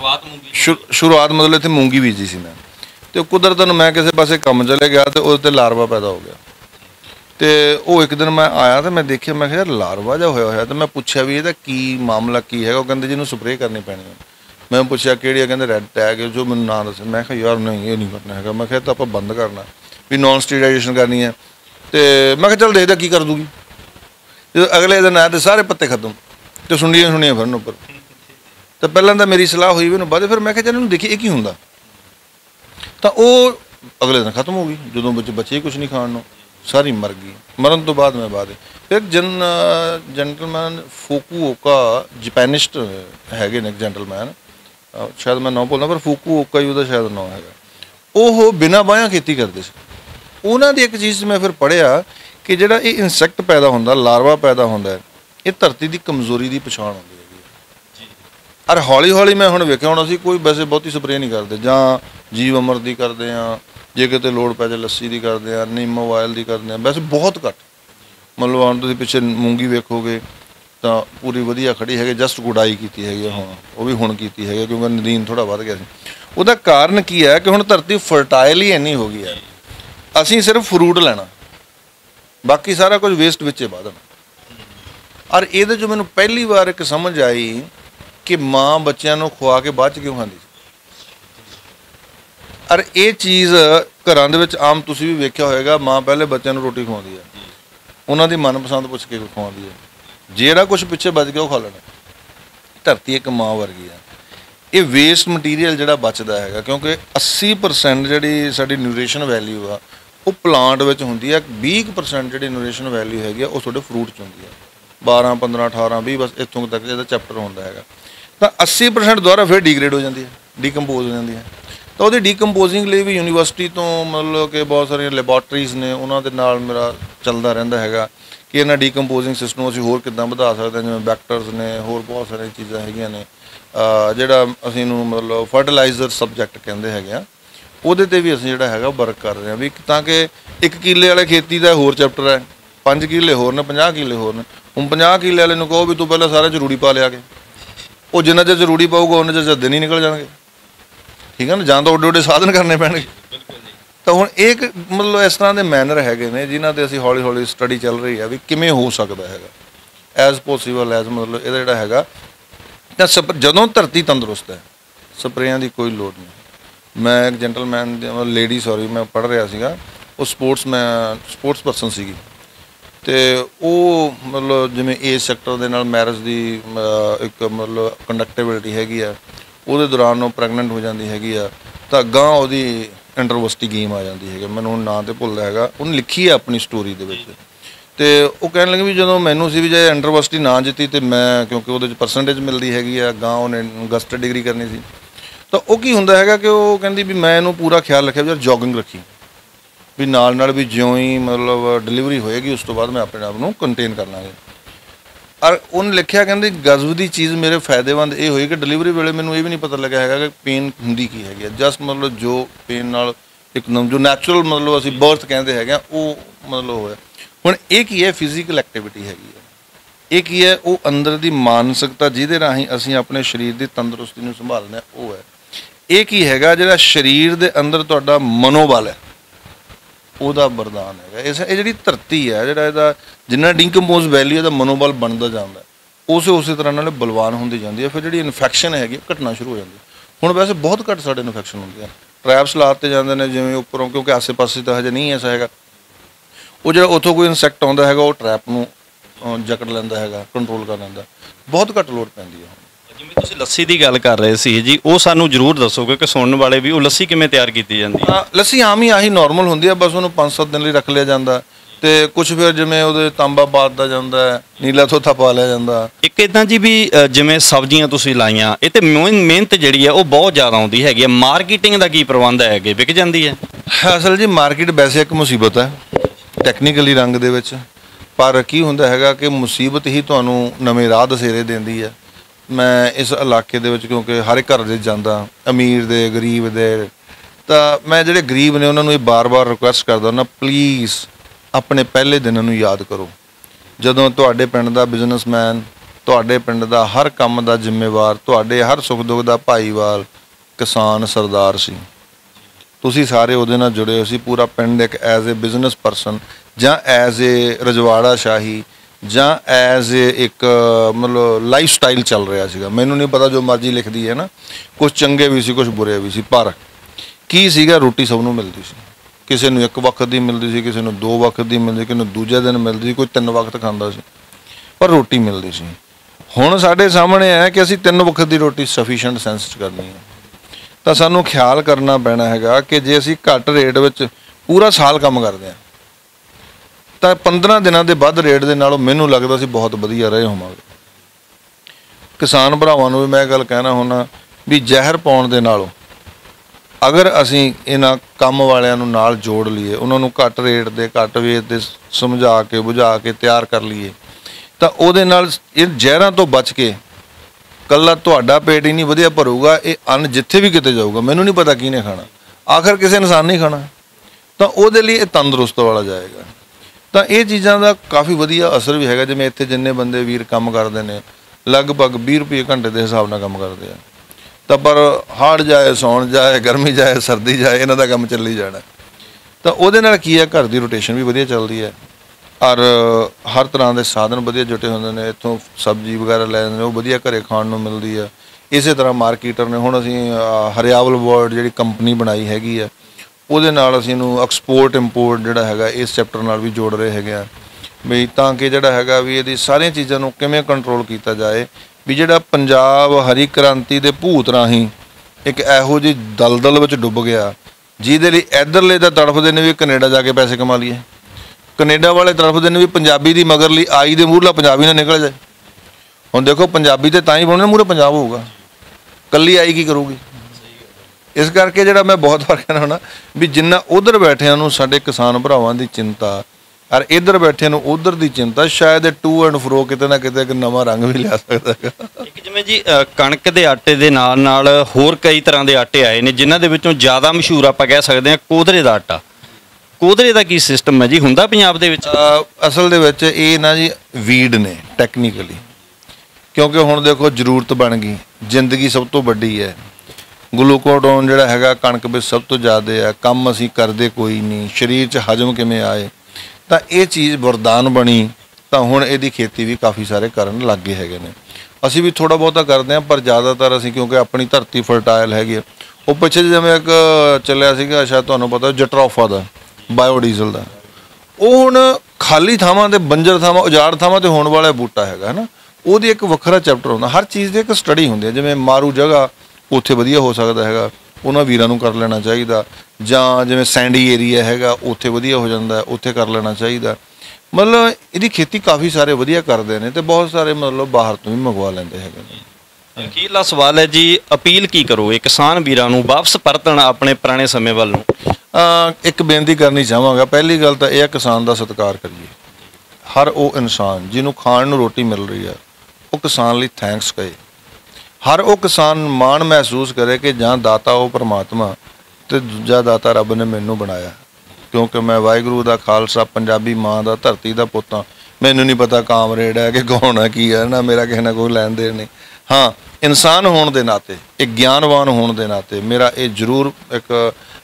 ਸ਼ੁਰੂਆਤ ਮਤਲਬ ਇੱਥੇ ਮੂੰਗੀ ਬੀਜੀ ਸੀ ਮੈਂ, ਅਤੇ ਕੁਦਰਤਨ ਮੈਂ ਕਿਸੇ ਪਾਸੇ ਕੰਮ ਚਲੇ ਗਿਆ ਅਤੇ ਉਹਦੇ 'ਤੇ ਲਾਰਵਾ ਪੈਦਾ ਹੋ ਗਿਆ। ਅਤੇ ਉਹ ਇੱਕ ਦਿਨ ਮੈਂ ਆਇਆ ਅਤੇ ਮੈਂ ਦੇਖਿਆ, ਮੈਂ ਕਿਹਾ ਯਾਰ ਲਾਰਵਾ ਜਿਹਾ ਹੋਇਆ। ਅਤੇ ਮੈਂ ਪੁੱਛਿਆ ਵੀ ਇਹਦਾ ਕੀ ਮਾਮਲਾ ਕੀ ਹੈਗਾ। ਉਹ ਕਹਿੰਦੇ ਜਿਹਨੂੰ ਸਪਰੇਅ ਕਰਨੀ ਪੈਣੀ ਹੈ। ਮੈਂ ਪੁੱਛਿਆ ਕਿਹੜੀ ਆ, ਕਹਿੰਦੇ ਰੈੱਡ ਟੈਗ, ਜੋ ਮੈਨੂੰ ਨਾਂ ਦੱਸਿਆ। ਮੈਂ ਕਿਹਾ ਯਾਰ ਨਹੀਂ, ਇਹ ਨਹੀਂ ਕਰਨਾ ਹੈਗਾ। ਮੈਂ ਕਿਹਾ ਤਾਂ ਆਪਾਂ ਬੰਦ ਕਰਨਾ ਵੀ ਨੋਨ ਸਟੀਰਾਈਜੇਸ਼ਨ ਕਰਨੀ ਹੈ। ਅਤੇ ਮੈਂ ਕਿਹਾ ਚੱਲ ਦੇਖਦਾ ਕੀ ਕਰ ਦੂਗੀ। ਜਦੋਂ ਅਗਲੇ ਦਿਨ ਆਇਆ ਤਾਂ ਸਾਰੇ ਪੱਤੇ ਖਤਮ ਅਤੇ ਸੁੰਡੀਆਂ ਫਿਰਨ ਉੱਪਰ। ਤਾਂ ਪਹਿਲਾਂ ਤਾਂ ਮੇਰੀ ਸਲਾਹ ਹੋਈ ਵੀ ਉਹਨੂੰ ਬਾਅਦ, ਫਿਰ ਮੈਂ ਕਿਹਾ ਚੱਲ ਇਹਨੂੰ ਦੇਖੀਏ ਇਹ ਕੀ ਹੁੰਦਾ। ਤਾਂ ਉਹ ਅਗਲੇ ਦਿਨ ਖਤਮ ਹੋ ਗਈ। ਜਦੋਂ ਬੱਚੇ ਹੀ ਕੁਛ ਨਹੀਂ ਖਾਣ ਨੂੰ, ਸਾਰੀ ਮਰ ਗਈ। ਮਰਨ ਤੋਂ ਬਾਅਦ ਮੈਂ ਫਿਰ ਜੈਂਟਲਮੈਨ ਫੂਕੂਓਕਾ, ਜਪੈਨਿਸਟ ਹੈਗੇ ਨੇ ਇੱਕ ਜੈਂਟਲਮੈਨ, ਸ਼ਾਇਦ ਮੈਂ ਨਾਂ ਭੁੱਲਦਾ, ਪਰ ਫੂਕੂਓਕਾ ਹੀ ਉਹਦਾ ਸ਼ਾਇਦ ਨਾਂ ਹੈਗਾ। ਉਹ ਬਿਨਾਂ ਬਾਹਾਂ ਖੇਤੀ ਕਰਦੇ ਸੀ। ਉਹਨਾਂ ਦੀ ਇੱਕ ਚੀਜ਼ ਮੈਂ ਫਿਰ ਪੜ੍ਹਿਆ ਕਿ ਜਿਹੜਾ ਇਹ ਇਨਸੈਕਟ ਪੈਦਾ ਹੁੰਦਾ, ਲਾਰਵਾ ਪੈਦਾ ਹੁੰਦਾ, ਇਹ ਧਰਤੀ ਦੀ ਕਮਜ਼ੋਰੀ ਦੀ ਪਛਾਣ ਹੁੰਦੀ ਹੈਗੀ। ਔਰ ਹੌਲੀ ਹੌਲੀ ਮੈਂ ਹੁਣ ਵੇਖਿਆ, ਹੁਣ ਅਸੀਂ ਕੋਈ ਵੈਸੇ ਬਹੁਤੀ ਸਪਰੇਅ ਨਹੀਂ ਕਰਦੇ, ਜਾਂ ਜੀਵ ਅਮਰ ਦੀ ਕਰਦੇ ਹਾਂ, ਜੇ ਕਿਤੇ ਲੋੜ ਪੈ ਜਾਏ ਲੱਸੀ ਦੀ ਕਰਦੇ ਹਾਂ, ਨਿੰਮ ਆਇਲ ਦੀ ਕਰਦੇ ਹਾਂ, ਵੈਸੇ ਬਹੁਤ ਘੱਟ। ਮਤਲਬ ਹੁਣ ਤੁਸੀਂ ਪਿੱਛੇ ਮੂੰਗੀ ਵੇਖੋਗੇ ਤਾਂ ਪੂਰੀ ਵਧੀਆ ਖੜੀ ਹੈਗੀ, ਜਸਟ ਗੁਡਾਈ ਕੀਤੀ ਹੈਗੀ ਹੁਣ, ਉਹ ਵੀ ਹੁਣ ਕੀਤੀ ਹੈਗੀ ਕਿਉਂਕਿ ਨਦੀਨ ਥੋੜ੍ਹਾ ਵੱਧ ਗਿਆ ਸੀ। ਉਹਦਾ ਕਾਰਨ ਕੀ ਹੈ ਕਿ ਹੁਣ ਧਰਤੀ ਫਰਟਾਈਲ ਹੀ ਇੰਨੀ ਹੋ ਗਈ ਹੈ, ਅਸੀਂ ਸਿਰਫ ਫਰੂਟ ਲੈਣਾ, ਬਾਕੀ ਸਾਰਾ ਕੁਝ ਵੇਸਟ ਵਿੱਚੇ ਪਾ ਦੇਣਾ। ਔਰ ਇਹਦੇ 'ਚ ਮੈਨੂੰ ਪਹਿਲੀ ਵਾਰ ਇੱਕ ਸਮਝ ਆਈ ਕਿ ਮਾਂ ਬੱਚਿਆਂ ਨੂੰ ਖਵਾ ਕੇ ਬਾਅਦ 'ਚ ਕਿਉਂ ਖਾਂਦੀ ਸੀ। ਔਰ ਇਹ ਚੀਜ਼ ਘਰਾਂ ਦੇ ਵਿੱਚ ਆਮ ਤੁਸੀਂ ਵੀ ਵੇਖਿਆ ਹੋਏਗਾ, ਮਾਂ ਪਹਿਲੇ ਬੱਚਿਆਂ ਨੂੰ ਰੋਟੀ ਖਵਾਉਂਦੀ ਹੈ, ਉਹਨਾਂ ਦੀ ਮਨਪਸੰਦ ਪੁੱਛ ਕੇ ਖਵਾਉਂਦੀ ਹੈ, ਜਿਹੜਾ ਕੁਝ ਪਿੱਛੇ ਬਚ ਗਿਆ ਉਹ ਖਾ ਲੈਣਾ। ਧਰਤੀ ਇੱਕ ਮਾਂ ਵਰਗੀ ਆ। ਇਹ ਵੇਸਟ ਮਟੀਰੀਅਲ ਜਿਹੜਾ ਬਚਦਾ ਹੈਗਾ, ਕਿਉਂਕਿ 80% ਜਿਹੜੀ ਸਾਡੀ ਨਿਊਟ੍ਰੀਸ਼ਨ ਵੈਲਿਊ ਆ ਉਹ ਪਲਾਂਟ ਵਿੱਚ ਹੁੰਦੀ ਹੈ, 20% ਜਿਹੜੀ ਨਿਊਟ੍ਰੀਸ਼ਨ ਵੈਲਿਊ ਹੈਗੀ ਆ ਉਹ ਤੁਹਾਡੇ ਫਰੂਟ 'ਚ ਹੁੰਦੀ ਹੈ। 12 15 18 20 ਬਸ ਇੱਥੋਂ ਤੱਕ ਇਹਦਾ ਚੈਪਟਰ ਹੁੰਦਾ ਹੈਗਾ। ਤਾਂ 80% ਦੁਆਰਾ ਫਿਰ ਡੀਗ੍ਰੇਡ ਹੋ ਜਾਂਦੀ ਹੈ, ਡੀਕੰਪੋਜ਼ ਹੋ ਜਾਂਦੀ ਹੈ। ਤਾਂ ਉਹਦੀ ਡੀਕੰਪੋਜ਼ਿੰਗ ਲਈ ਵੀ ਯੂਨੀਵਰਸਿਟੀ ਤੋਂ ਮਤਲਬ ਕਿ ਬਹੁਤ ਸਾਰੀਆਂ ਲੈਬੋਰਟਰੀਜ਼ ਨੇ, ਉਹਨਾਂ ਦੇ ਨਾਲ ਮੇਰਾ ਚੱਲਦਾ ਰਹਿੰਦਾ ਹੈਗਾ ਕਿ ਇਹਨਾਂ ਡੀਕੰਪੋਜ਼ਿੰਗ ਸਿਸਟਮ ਅਸੀਂ ਹੋਰ ਕਿੱਦਾਂ ਵਧਾ ਸਕਦੇ ਹਾਂ। ਜਿਵੇਂ ਵੈਕਟਰਸ ਨੇ, ਹੋਰ ਬਹੁਤ ਸਾਰੀਆਂ ਚੀਜ਼ਾਂ ਹੈਗੀਆਂ ਨੇ, ਜਿਹੜਾ ਅਸੀਂ ਇਹਨੂੰ ਮਤਲਬ ਫਰਟੀਲਾਈਜ਼ਰ ਸਬਜੈਕਟ ਕਹਿੰਦੇ ਹੈਗੇ ਆ, ਉਹਦੇ 'ਤੇ ਵੀ ਅਸੀਂ ਜਿਹੜਾ ਹੈਗਾ ਵਰਕ ਕਰ ਰਹੇ ਹਾਂ ਵੀ ਤਾਂ ਕਿ 1 ਕਿੱਲੇ ਵਾਲੇ ਖੇਤੀ ਦਾ ਹੋਰ ਚੈਪਟਰ ਹੈ, 5 ਕਿੱਲੇ ਹੋਰ ਨੇ, 50 ਕਿੱਲੇ ਹੋਰ ਨੇ। ਹੁਣ 50 ਕਿੱਲੇ ਵਾਲੇ ਨੂੰ ਕਹੋ ਵੀ ਤੂੰ ਪਹਿਲਾਂ ਸਾਰਾ 'ਚ ਰੂੜੀ ਪਾ ਲਿਆ ਕੇ, ਉਹ ਜਿੰਨਾ ਚਿਰ ਰੂੜੀ ਪਾਊਗਾ ਉਹਨਾਂ ਚਿਰ ਦਿਨ ਹੀ ਨਿਕਲ ਜਾਣਗੇ, ਠੀਕ ਹੈ ਨਾ, ਜਾਂ ਤਾਂ ਉੱਡੇ ਸਾਧਨ ਕਰਨੇ ਪੈਣਗੇ। ਤਾਂ ਹੁਣ ਇੱਕ ਮਤਲਬ ਇਸ ਤਰ੍ਹਾਂ ਦੇ ਮੈਨਰ ਹੈਗੇ ਨੇ ਜਿਨ੍ਹਾਂ 'ਤੇ ਅਸੀਂ ਹੌਲੀ ਹੌਲੀ ਸਟੱਡੀ ਚੱਲ ਰਹੀ ਹੈ ਵੀ ਕਿਵੇਂ ਹੋ ਸਕਦਾ ਹੈਗਾ ਐਜ਼ ਪੋਸੀਬਲ ਐਜ਼ ਮਤਲਬ ਇਹਦਾ ਜਿਹੜਾ ਹੈਗਾ। ਤਾਂ ਜਦੋਂ ਧਰਤੀ ਤੰਦਰੁਸਤ ਹੈ, ਸਪਰੇਆਂ ਦੀ ਕੋਈ ਲੋੜ ਨਹੀਂ। ਮੈਂ ਇੱਕ ਜੈਂਟਲਮੈਨ ਲੇਡੀ ਮੈਂ ਪੜ੍ਹ ਰਿਹਾ ਸੀਗਾ, ਉਹ ਸਪੋਰਟਸ ਪਰਸਨ ਸੀਗੀ, ਅਤੇ ਉਹ ਮਤਲਬ ਜਿਵੇਂ ਏਜ ਸੈਕਟਰ ਦੇ ਨਾਲ ਮੈਰਿਜ ਦੀ ਇੱਕ ਮਤਲਬ ਕੰਡਕਟੇਬਿਲਿਟੀ ਹੈਗੀ ਆ, ਉਹਦੇ ਦੌਰਾਨ ਉਹ ਪ੍ਰੈਗਨੈਂਟ ਹੋ ਜਾਂਦੀ ਹੈਗੀ ਆ, ਤਾਂ ਅੱਗਾਂ ਉਹਦੀ ਇੰਟਰਵਰਸਿਟੀ ਗੇਮ ਆ ਜਾਂਦੀ ਹੈਗੀ। ਮੈਨੂੰ ਹੁਣ ਨਾਂ 'ਤੇ ਭੁੱਲਦਾ ਹੈਗਾ, ਉਹਨੇ ਲਿਖੀ ਹੈ ਆਪਣੀ ਸਟੋਰੀ ਦੇ ਵਿੱਚ। ਅਤੇ ਉਹ ਕਹਿਣ ਲੱਗੇ ਵੀ ਜਦੋਂ ਮੈਨੂੰ ਸੀ ਵੀ ਜੇ ਇੰਟਰਵਰਸਿਟੀ ਨਾ ਜਿੱਤੀ ਅਤੇ ਮੈਂ, ਕਿਉਂਕਿ ਉਹਦੇ 'ਚ ਪਰਸੈਂਟੇਜ ਮਿਲਦੀ ਹੈਗੀ ਆ, ਅੱਗਾਂ ਉਹਨੇ ਅਗਸਟ ਡਿਗਰੀ ਕਰਨੀ ਸੀ, ਤਾਂ ਉਹ ਕੀ ਹੁੰਦਾ ਹੈਗਾ ਕਿ ਉਹ ਕਹਿੰਦੀ ਵੀ ਮੈਂ ਇਹਨੂੰ ਪੂਰਾ ਖਿਆਲ ਰੱਖਿਆ ਵੀ ਯਾਰ ਜੋਗਿੰਗ ਰੱਖੀ ਵੀ ਨਾਲ ਵੀ ਜਿਉਂ ਹੀ ਮਤਲਬ ਡਿਲੀਵਰੀ ਹੋਏਗੀ ਉਸ ਤੋਂ ਬਾਅਦ ਮੈਂ ਆਪਣੇ ਆਪ ਨੂੰ ਕੰਟੇਨ ਕਰ ਲਾਂਗੇ। ਔਰ ਉਹਨੇ ਲਿਖਿਆ ਕਹਿੰਦੀ ਗਜ਼ਬ ਦੀ ਚੀਜ਼ ਮੇਰੇ ਫਾਇਦੇਮੰਦ ਇਹ ਹੋਈ ਕਿ ਡਿਲੀਵਰੀ ਵੇਲੇ ਮੈਨੂੰ ਇਹ ਵੀ ਨਹੀਂ ਪਤਾ ਲੱਗਿਆ ਹੈਗਾ ਕਿ ਪੇਨ ਹੁੰਦੀ ਕੀ ਹੈਗੀ ਆ। ਜਸਟ ਮਤਲਬ ਜੋ ਪੇਨ ਨਾਲ ਇੱਕਦਮ ਜੋ ਨੈਚੁਰਲ ਮਤਲਬ ਅਸੀਂ ਬਰਥ ਕਹਿੰਦੇ ਹੈਗੇ ਆ ਉਹ ਮਤਲਬ ਹੋਇਆ। ਹੁਣ ਇਹ ਕੀ ਹੈ, ਫਿਜ਼ੀਕਲ ਐਕਟੀਵਿਟੀ ਹੈਗੀ ਹੈ। ਇਹ ਕੀ ਹੈ, ਉਹ ਅੰਦਰ ਦੀ ਮਾਨਸਿਕਤਾ ਜਿਹਦੇ ਰਾਹੀਂ ਅਸੀਂ ਆਪਣੇ ਸਰੀਰ ਦੀ ਤੰਦਰੁਸਤੀ ਨੂੰ ਸੰਭਾਲਦੇ ਹਾਂ ਉਹ ਹੈ। ਇਹ ਕੀ ਹੈਗਾ, ਜਿਹੜਾ ਸਰੀਰ ਦੇ ਅੰਦਰ ਤੁਹਾਡਾ ਮਨੋਬਲ ਹੈ ਉਹਦਾ ਵਰਦਾਨ ਹੈਗਾ। ਇਹ ਜਿਹੜੀ ਧਰਤੀ ਹੈ, ਜਿਹੜਾ ਇਹਦਾ ਜਿੰਨਾ ਡੀਕੰਪੋਜ਼ ਵੈਲਿਊ ਇਹਦਾ ਮਨੋਬਲ ਬਣਦਾ ਜਾਂਦਾ, ਉਸੇ ਤਰ੍ਹਾਂ ਨਾਲ ਬਲਵਾਨ ਹੁੰਦੀ ਜਾਂਦੀ ਹੈ। ਫਿਰ ਜਿਹੜੀ ਇਨਫੈਕਸ਼ਨ ਹੈਗੀ ਘਟਣਾ ਸ਼ੁਰੂ ਹੋ ਜਾਂਦੀ। ਹੁਣ ਵੈਸੇ ਬਹੁਤ ਘੱਟ ਸਾਡੇ ਇਨਫੈਕਸ਼ਨ ਹੁੰਦੀਆਂ, ਟਰੈਪਸ ਲਾਤੇ ਜਾਂਦੇ ਨੇ ਜਿਵੇਂ ਉੱਪਰੋਂ, ਕਿਉਂਕਿ ਆਸੇ ਪਾਸੇ ਤਾਂ ਹਜੇ ਨਹੀਂ ਐਸਾ ਹੈਗਾ। ਉਹ ਜਿਹੜਾ ਉੱਥੋਂ ਕੋਈ ਇਨਸੈਕਟ ਆਉਂਦਾ ਹੈਗਾ ਉਹ ਟਰੈਪ ਨੂੰ ਜਕੜ ਲੈਂਦਾ ਹੈਗਾ, ਕੰਟਰੋਲ ਕਰ ਲੈਂਦਾ। ਬਹੁਤ ਘੱਟ ਲੋੜ ਪੈਂਦੀ ਹੈ। ਜਿਵੇਂ ਤੁਸੀਂ ਲੱਸੀ ਦੀ ਗੱਲ ਕਰ ਰਹੇ ਸੀ ਜੀ, ਉਹ ਸਾਨੂੰ ਜ਼ਰੂਰ ਦੱਸੋਗੇ ਕਿ ਸੁਣਨ ਵਾਲੇ ਵੀ, ਉਹ ਲੱਸੀ ਕਿਵੇਂ ਤਿਆਰ ਕੀਤੀ ਜਾਂਦੀ ਹੈ? ਲੱਸੀ ਆਮ ਹੀ ਆਹੀ ਨੋਰਮਲ ਹੁੰਦੀ ਹੈ, ਬਸ ਉਹਨੂੰ 5-7 ਦਿਨ ਲਈ ਰੱਖ ਲਿਆ ਜਾਂਦਾ, ਅਤੇ ਕੁਛ ਫਿਰ ਜਿਵੇਂ ਉਹਦੇ ਤਾਂਬਾ ਪਾਤਾ ਜਾਂਦਾ, ਨੀਲਾ ਥੋਥਾ ਪਾ ਲਿਆ ਜਾਂਦਾ। ਇੱਕ ਇੱਦਾਂ ਜੀ ਵੀ ਜਿਵੇਂ ਸਬਜ਼ੀਆਂ ਤੁਸੀਂ ਲਾਈਆਂ, ਇਹ ਤੇ ਮਿਹਨਤ ਜਿਹੜੀ ਹੈ ਉਹ ਬਹੁਤ ਜ਼ਿਆਦਾ ਆਉਂਦੀ ਹੈਗੀ ਹੈ। ਮਾਰਕੀਟਿੰਗ ਦਾ ਕੀ ਪ੍ਰਬੰਧ ਹੈ, ਅੱਗੇ ਵਿਕ ਜਾਂਦੀ ਹੈ? ਅਸਲ ਜੀ ਮਾਰਕੀਟ ਵੈਸੇ ਇੱਕ ਮੁਸੀਬਤ ਹੈ ਟੈਕਨੀਕਲੀ ਰੰਗ ਦੇ ਵਿੱਚ, ਪਰ ਕੀ ਹੁੰਦਾ ਹੈਗਾ ਕਿ ਮੁਸੀਬਤ ਹੀ ਤੁਹਾਨੂੰ ਨਵੇਂ ਰਾਹ ਦਸੇਰੇ ਦਿੰਦੀ ਹੈ। ਮੈਂ ਇਸ ਇਲਾਕੇ ਦੇ ਵਿੱਚ ਕਿਉਂਕਿ ਹਰ ਇੱਕ ਘਰ ਦੇ ਜਾਂਦਾ, ਅਮੀਰ ਦੇ, ਗਰੀਬ ਦੇ, ਤਾਂ ਮੈਂ ਜਿਹੜੇ ਗਰੀਬ ਨੇ ਉਹਨਾਂ ਨੂੰ ਇਹ ਬਾਰ-ਬਾਰ ਰਿਕੁਐਸਟ ਕਰਦਾ ਹੁੰਦਾ, ਪਲੀਜ਼ ਆਪਣੇ ਪਹਿਲੇ ਦਿਨਾਂ ਨੂੰ ਯਾਦ ਕਰੋ ਜਦੋਂ ਤੁਹਾਡੇ ਪਿੰਡ ਦਾ ਬਿਜ਼ਨਸਮੈਨ, ਤੁਹਾਡੇ ਪਿੰਡ ਦਾ ਹਰ ਕੰਮ ਦਾ ਜ਼ਿੰਮੇਵਾਰ, ਤੁਹਾਡੇ ਹਰ ਸੁੱਖ ਦੁੱਖ ਦਾ ਭਾਈਵਾਲ ਕਿਸਾਨ ਸਰਦਾਰ ਸੀ। ਤੁਸੀਂ ਸਾਰੇ ਉਹਦੇ ਨਾਲ ਜੁੜੇ ਹੋ ਸੀ। ਪੂਰਾ ਪਿੰਡ ਇੱਕ ਐਜ਼ ਏ ਬਿਜ਼ਨਸ ਪਰਸਨ ਜਾਂ ਐਜ਼ ਏ ਰਜਵਾੜਾ ਸ਼ਾਹੀ ਜਾਂ ਐਜ਼ ਏ ਇੱਕ ਮਤਲਬ ਲਾਈਫ ਸਟਾਈਲ ਚੱਲ ਰਿਹਾ ਸੀਗਾ। ਮੈਨੂੰ ਨਹੀਂ ਪਤਾ ਜੋ ਮਰਜ਼ੀ ਲਿਖਦੀ ਹੈ ਨਾ, ਕੁਛ ਚੰਗੇ ਵੀ ਸੀ, ਕੁਛ ਬੁਰੇ ਵੀ ਸੀ, ਪਰ ਕੀ ਸੀਗਾ, ਰੋਟੀ ਸਭ ਨੂੰ ਮਿਲਦੀ ਸੀ। ਕਿਸੇ ਨੂੰ 1 ਵਕਤ ਦੀ ਮਿਲਦੀ ਸੀ, ਕਿਸੇ ਨੂੰ 2 ਵਕਤ ਦੀ ਮਿਲਦੀ, ਕਿਸੇ ਨੂੰ ਦੂਜੇ ਦਿਨ ਮਿਲਦੀ ਸੀ, ਕੋਈ 3 ਵਕਤ ਖਾਂਦਾ ਸੀ, ਪਰ ਰੋਟੀ ਮਿਲਦੀ ਸੀ। ਹੁਣ ਸਾਡੇ ਸਾਹਮਣੇ ਹੈ ਕਿ ਅਸੀਂ 3 ਵਕਤ ਦੀ ਰੋਟੀ ਸਫੀਸ਼ੀਐਂਟ ਸੈਂਸ 'ਚ ਕਰਨੀ ਹੈ। ਤਾਂ ਸਾਨੂੰ ਖਿਆਲ ਕਰਨਾ ਪੈਣਾ ਹੈਗਾ ਕਿ ਜੇ ਅਸੀਂ ਘੱਟ ਰੇਟ ਵਿੱਚ ਪੂਰਾ ਸਾਲ ਕੰਮ ਕਰਦੇ ਹਾਂ ਤਾਂ 15 ਦਿਨਾਂ ਦੇ ਵੱਧ ਰੇਟ ਦੇ ਨਾਲੋਂ ਮੈਨੂੰ ਲੱਗਦਾ ਅਸੀਂ ਬਹੁਤ ਵਧੀਆ ਰਹੇ ਹੋਵਾਂਗੇ। ਕਿਸਾਨ ਭਰਾਵਾਂ ਨੂੰ ਵੀ ਮੈਂ ਗੱਲ ਕਹਿਣਾ ਹੁੰਦਾ ਵੀ ਜ਼ਹਿਰ ਪਾਉਣ ਦੇ ਨਾਲੋਂ ਅਗਰ ਅਸੀਂ ਇਹਨਾਂ ਕੰਮ ਵਾਲਿਆਂ ਨੂੰ ਨਾਲ ਜੋੜ ਲਈਏ, ਉਹਨਾਂ ਨੂੰ ਘੱਟ ਰੇਟ ਦੇ, ਘੱਟ ਵੇਚ ਦੇ ਸਮਝਾ ਕੇ ਬੁਝਾ ਕੇ ਤਿਆਰ ਕਰ ਲਈਏ, ਤਾਂ ਉਹਦੇ ਨਾਲ ਇਹ ਜ਼ਹਿਰਾਂ ਤੋਂ ਬਚ ਕੇ ਕੱਲਾ ਤੁਹਾਡਾ ਪੇਟ ਹੀ ਨਹੀਂ ਵਧੀਆ ਭਰੂਗਾ, ਇਹ ਅੰਨ ਜਿੱਥੇ ਵੀ ਕਿਤੇ ਜਾਊਗਾ, ਮੈਨੂੰ ਨਹੀਂ ਪਤਾ ਕਿਹਨੇ ਖਾਣਾ, ਆਖਰ ਕਿਸੇ ਇਨਸਾਨ ਨੇ ਖਾਣਾ, ਤਾਂ ਉਹਦੇ ਲਈ ਇਹ ਤੰਦਰੁਸਤ ਵਾਲਾ ਜਾਏਗਾ। ਤਾਂ ਇਹ ਚੀਜ਼ਾਂ ਦਾ ਕਾਫੀ ਵਧੀਆ ਅਸਰ ਵੀ ਹੈਗਾ। ਜਿਵੇਂ ਇੱਥੇ ਜਿੰਨੇ ਬੰਦੇ ਵੀਰ ਕੰਮ ਕਰਦੇ ਨੇ ਲਗਭਗ 20 ਰੁਪਏ ਘੰਟੇ ਦੇ ਹਿਸਾਬ ਨਾਲ ਕੰਮ ਕਰਦੇ ਆ, ਤਾਂ ਪਰ ਹਾੜ ਜਾਏ, ਸੌਣ ਜਾਏ, ਗਰਮੀ ਜਾਏ, ਸਰਦੀ ਜਾਏ, ਇਹਨਾਂ ਦਾ ਕੰਮ ਚੱਲੀ ਜਾਣਾ। ਤਾਂ ਉਹਦੇ ਨਾਲ ਕੀ ਹੈ, ਘਰ ਦੀ ਰੋਟੇਸ਼ਨ ਵੀ ਵਧੀਆ ਚੱਲਦੀ ਹੈ, ਔਰ ਹਰ ਤਰ੍ਹਾਂ ਦੇ ਸਾਧਨ ਵਧੀਆ ਜੁਟੇ ਹੁੰਦੇ ਨੇ। ਇੱਥੋਂ ਸਬਜ਼ੀ ਵਗੈਰਾ ਲੈ ਜਾਂਦੇ ਨੇ, ਉਹ ਵਧੀਆ ਘਰੇ ਖਾਣ ਨੂੰ ਮਿਲਦੀ ਆ। ਇਸੇ ਤਰ੍ਹਾਂ ਮਾਰਕੀਟਰ ਨੇ ਹੁਣ ਅਸੀਂ ਹਰਿਆਵਲ ਵਰਲਡ ਜਿਹੜੀ ਕੰਪਨੀ ਬਣਾਈ ਹੈਗੀ ਆ, ਉਹਦੇ ਨਾਲ ਅਸੀਂ ਇਹਨੂੰ ਐਕਸਪੋਰਟ ਇੰਪੋਰਟ ਜਿਹੜਾ ਹੈਗਾ ਇਸ ਚੈਪਟਰ ਨਾਲ ਵੀ ਜੋੜ ਰਹੇ ਹੈਗੇ ਆ ਵੀ ਤਾਂ ਕਿ ਜਿਹੜਾ ਹੈਗਾ ਵੀ ਇਹਦੀ ਸਾਰੀਆਂ ਚੀਜ਼ਾਂ ਨੂੰ ਕਿਵੇਂ ਕੰਟਰੋਲ ਕੀਤਾ ਜਾਏ ਵੀ ਜਿਹੜਾ ਪੰਜਾਬ ਹਰੀ ਕ੍ਰਾਂਤੀ ਦੇ ਭੂਤ ਰਾਹੀਂ ਇੱਕ ਇਹੋ ਜਿਹੀ ਦਲਦਲ ਵਿੱਚ ਡੁੱਬ ਗਿਆ ਜਿਹਦੇ ਲਈ ਇੱਧਰਲੇ ਤਾਂ ਤੜਫਦੇ ਨੇ ਵੀ ਕੈਨੇਡਾ ਜਾ ਕੇ ਪੈਸੇ ਕਮਾ ਲਈਏ, ਕੈਨੇਡਾ ਵਾਲੇ ਤੜਫਦੇ ਨੇ ਵੀ ਪੰਜਾਬੀ ਦੀ ਮਗਰਲੀ ਆਈ ਦੇ ਮੂਹਰਲਾ ਪੰਜਾਬੀ ਨਾ ਨਿਕਲ ਜਾਏ। ਹੁਣ ਦੇਖੋ ਪੰਜਾਬੀ ਤੇ ਤਾਂ ਹੀ ਬਣਨਾ ਮੂਹਰੇ ਪੰਜਾਬ ਹੋਊਗਾ, ਕੱਲੀ ਆਈ ਕੀ ਕਰੂਗੀ। ਇਸ ਕਰਕੇ ਜਿਹੜਾ ਮੈਂ ਬਹੁਤ ਵਾਰ ਕਹਿਣਾ ਹੁੰਦਾ ਵੀ ਜਿੰਨਾ ਉਧਰ ਬੈਠਿਆਂ ਨੂੰ ਸਾਡੇ ਕਿਸਾਨ ਭਰਾਵਾਂ ਦੀ ਚਿੰਤਾ ਔਰ ਇੱਧਰ ਬੈਠਿਆਂ ਨੂੰ ਉਧਰ ਦੀ ਚਿੰਤਾ, ਸ਼ਾਇਦ ਇਹ ਟੂ ਐਂਡ ਫਰੋ ਕਿਤੇ ਨਾ ਕਿਤੇ ਇੱਕ ਨਵਾਂ ਰੰਗ ਵੀ ਲਿਆ ਸਕਦਾ ਹੈਗਾ। ਇੱਕ ਜਿਵੇਂ ਜੀ ਕਣਕ ਦੇ ਆਟੇ ਦੇ ਨਾਲ ਨਾਲ ਹੋਰ ਕਈ ਤਰ੍ਹਾਂ ਦੇ ਆਟੇ ਆਏ ਨੇ ਜਿਨ੍ਹਾਂ ਦੇ ਵਿੱਚੋਂ ਜ਼ਿਆਦਾ ਮਸ਼ਹੂਰ ਆਪਾਂ ਕਹਿ ਸਕਦੇ ਹਾਂ ਕੋਧਰੇ ਦਾ ਆਟਾ। ਕੋਧਰੇ ਦਾ ਕੀ ਸਿਸਟਮ ਹੈ ਜੀ, ਹੁੰਦਾ ਪੰਜਾਬ ਦੇ ਵਿੱਚ? ਅਸਲ ਦੇ ਵਿੱਚ ਇਹ ਨਾ ਜੀ ਵੀਡ ਨੇ ਟੈਕਨੀਕਲੀ, ਕਿਉਂਕਿ ਹੁਣ ਦੇਖੋ ਜ਼ਰੂਰਤ ਬਣ ਗਈ, ਜ਼ਿੰਦਗੀ ਸਭ ਤੋਂ ਵੱਡੀ ਹੈ, ਗਲੂਕੋਡੋਨ ਜਿਹੜਾ ਹੈਗਾ ਕਣਕ ਵਿੱਚ ਸਭ ਤੋਂ ਜ਼ਿਆਦਾ ਹੈ, ਕੰਮ ਅਸੀਂ ਕਰਦੇ ਕੋਈ ਨਹੀਂ, ਸਰੀਰ 'ਚ ਹਜਮ ਕਿਵੇਂ ਆਏ, ਤਾਂ ਇਹ ਚੀਜ਼ ਵਰਦਾਨ ਬਣੀ। ਤਾਂ ਹੁਣ ਇਹਦੀ ਖੇਤੀ ਵੀ ਕਾਫੀ ਸਾਰੇ ਕਰਨ ਲੱਗ ਗਏ ਹੈਗੇ ਨੇ, ਅਸੀਂ ਵੀ ਥੋੜ੍ਹਾ ਬਹੁਤਾ ਕਰਦੇ ਹਾਂ, ਪਰ ਜ਼ਿਆਦਾਤਰ ਅਸੀਂ ਕਿਉਂਕਿ ਆਪਣੀ ਧਰਤੀ ਫਰਟਾਈਲ ਹੈਗੀ ਆ। ਉਹ ਪਿੱਛੇ ਜਿਵੇਂ ਇੱਕ ਚੱਲਿਆ ਸੀਗਾ ਸ਼ਾਇਦ ਤੁਹਾਨੂੰ ਪਤਾ ਜਟਰੋਫਾ ਦਾ ਬਾਇਓਡੀਜ਼ਲ ਦਾ, ਉਹ ਹੁਣ ਖਾਲੀ ਥਾਵਾਂ 'ਤੇ ਬੰਜਰ ਥਾਵਾਂ ਉਜਾੜ ਥਾਵਾਂ 'ਤੇ ਹੋਣ ਵਾਲਾ ਬੂਟਾ ਹੈਗਾ ਹੈ ਨਾ, ਉਹਦੀ ਇੱਕ ਵੱਖਰਾ ਚੈਪਟਰ ਹੁੰਦਾ। ਹਰ ਚੀਜ਼ ਦੀ ਇੱਕ ਸਟੱਡੀ ਹੁੰਦੀ ਹੈ, ਜਿਵੇਂ ਮਾਰੂ ਜਗ੍ਹਾ ਉੱਥੇ ਵਧੀਆ ਹੋ ਸਕਦਾ ਹੈਗਾ, ਉਹਨਾਂ ਵੀਰਾਂ ਨੂੰ ਕਰ ਲੈਣਾ ਚਾਹੀਦਾ, ਜਾਂ ਜਿਵੇਂ ਸੈਂਡੀ ਏਰੀਆ ਹੈਗਾ ਉੱਥੇ ਵਧੀਆ ਹੋ ਜਾਂਦਾ, ਉੱਥੇ ਕਰ ਲੈਣਾ ਚਾਹੀਦਾ। ਮਤਲਬ ਇਹਦੀ ਖੇਤੀ ਕਾਫੀ ਸਾਰੇ ਵਧੀਆ ਕਰਦੇ ਨੇ ਅਤੇ ਬਹੁਤ ਸਾਰੇ ਮਤਲਬ ਬਾਹਰ ਤੋਂ ਵੀ ਮੰਗਵਾ ਲੈਂਦੇ ਹੈਗੇ ਨੇ। ਅਖੀਰਲਾ ਸਵਾਲ ਹੈ ਜੀ, ਅਪੀਲ ਕੀ ਕਰੋਗੇ ਕਿਸਾਨ ਵੀਰਾਂ ਨੂੰ ਵਾਪਸ ਪਰਤਣ ਆਪਣੇ ਪੁਰਾਣੇ ਸਮੇਂ ਵੱਲ ਨੂੰ? ਇੱਕ ਬੇਨਤੀ ਕਰਨੀ ਚਾਹਾਂਗਾ। ਪਹਿਲੀ ਗੱਲ ਤਾਂ ਇਹ ਹੈ ਕਿਸਾਨ ਦਾ ਸਤਿਕਾਰ ਕਰੀਏ। ਹਰ ਉਹ ਇਨਸਾਨ ਜਿਹਨੂੰ ਖਾਣ ਨੂੰ ਰੋਟੀ ਮਿਲ ਰਹੀ ਹੈ ਉਹ ਕਿਸਾਨ ਲਈ ਥੈਂਕਸ ਕਹੇ। ਹਰ ਉਹ ਕਿਸਾਨ ਮਾਣ ਮਹਿਸੂਸ ਕਰੇ ਕਿ ਜਾਂ ਦਾਤਾ ਉਹ ਪਰਮਾਤਮਾ ਅਤੇ ਦੂਜਾ ਦਾਤਾ ਰੱਬ ਨੇ ਮੈਨੂੰ ਬਣਾਇਆ, ਕਿਉਂਕਿ ਮੈਂ ਵਾਹਿਗੁਰੂ ਦਾ ਖਾਲਸਾ ਪੰਜਾਬੀ ਮਾਂ ਦਾ ਧਰਤੀ ਦਾ ਪੁੱਤ ਹਾਂ। ਮੈਨੂੰ ਨਹੀਂ ਪਤਾ ਕਾਮਰੇਡ ਹੈ ਕਿ ਕੌਣ ਹੈ ਕੀ ਹੈ ਨਾ, ਮੇਰਾ ਕਿਸੇ ਨਾਲ ਕੋਈ ਲੈਣ ਦੇਣ ਨਹੀਂ। ਹਾਂ, ਇਨਸਾਨ ਹੋਣ ਦੇ ਨਾਤੇ, ਇੱਕ ਗਿਆਨਵਾਨ ਹੋਣ ਦੇ ਨਾਤੇ ਮੇਰਾ ਇਹ ਜ਼ਰੂਰ ਇੱਕ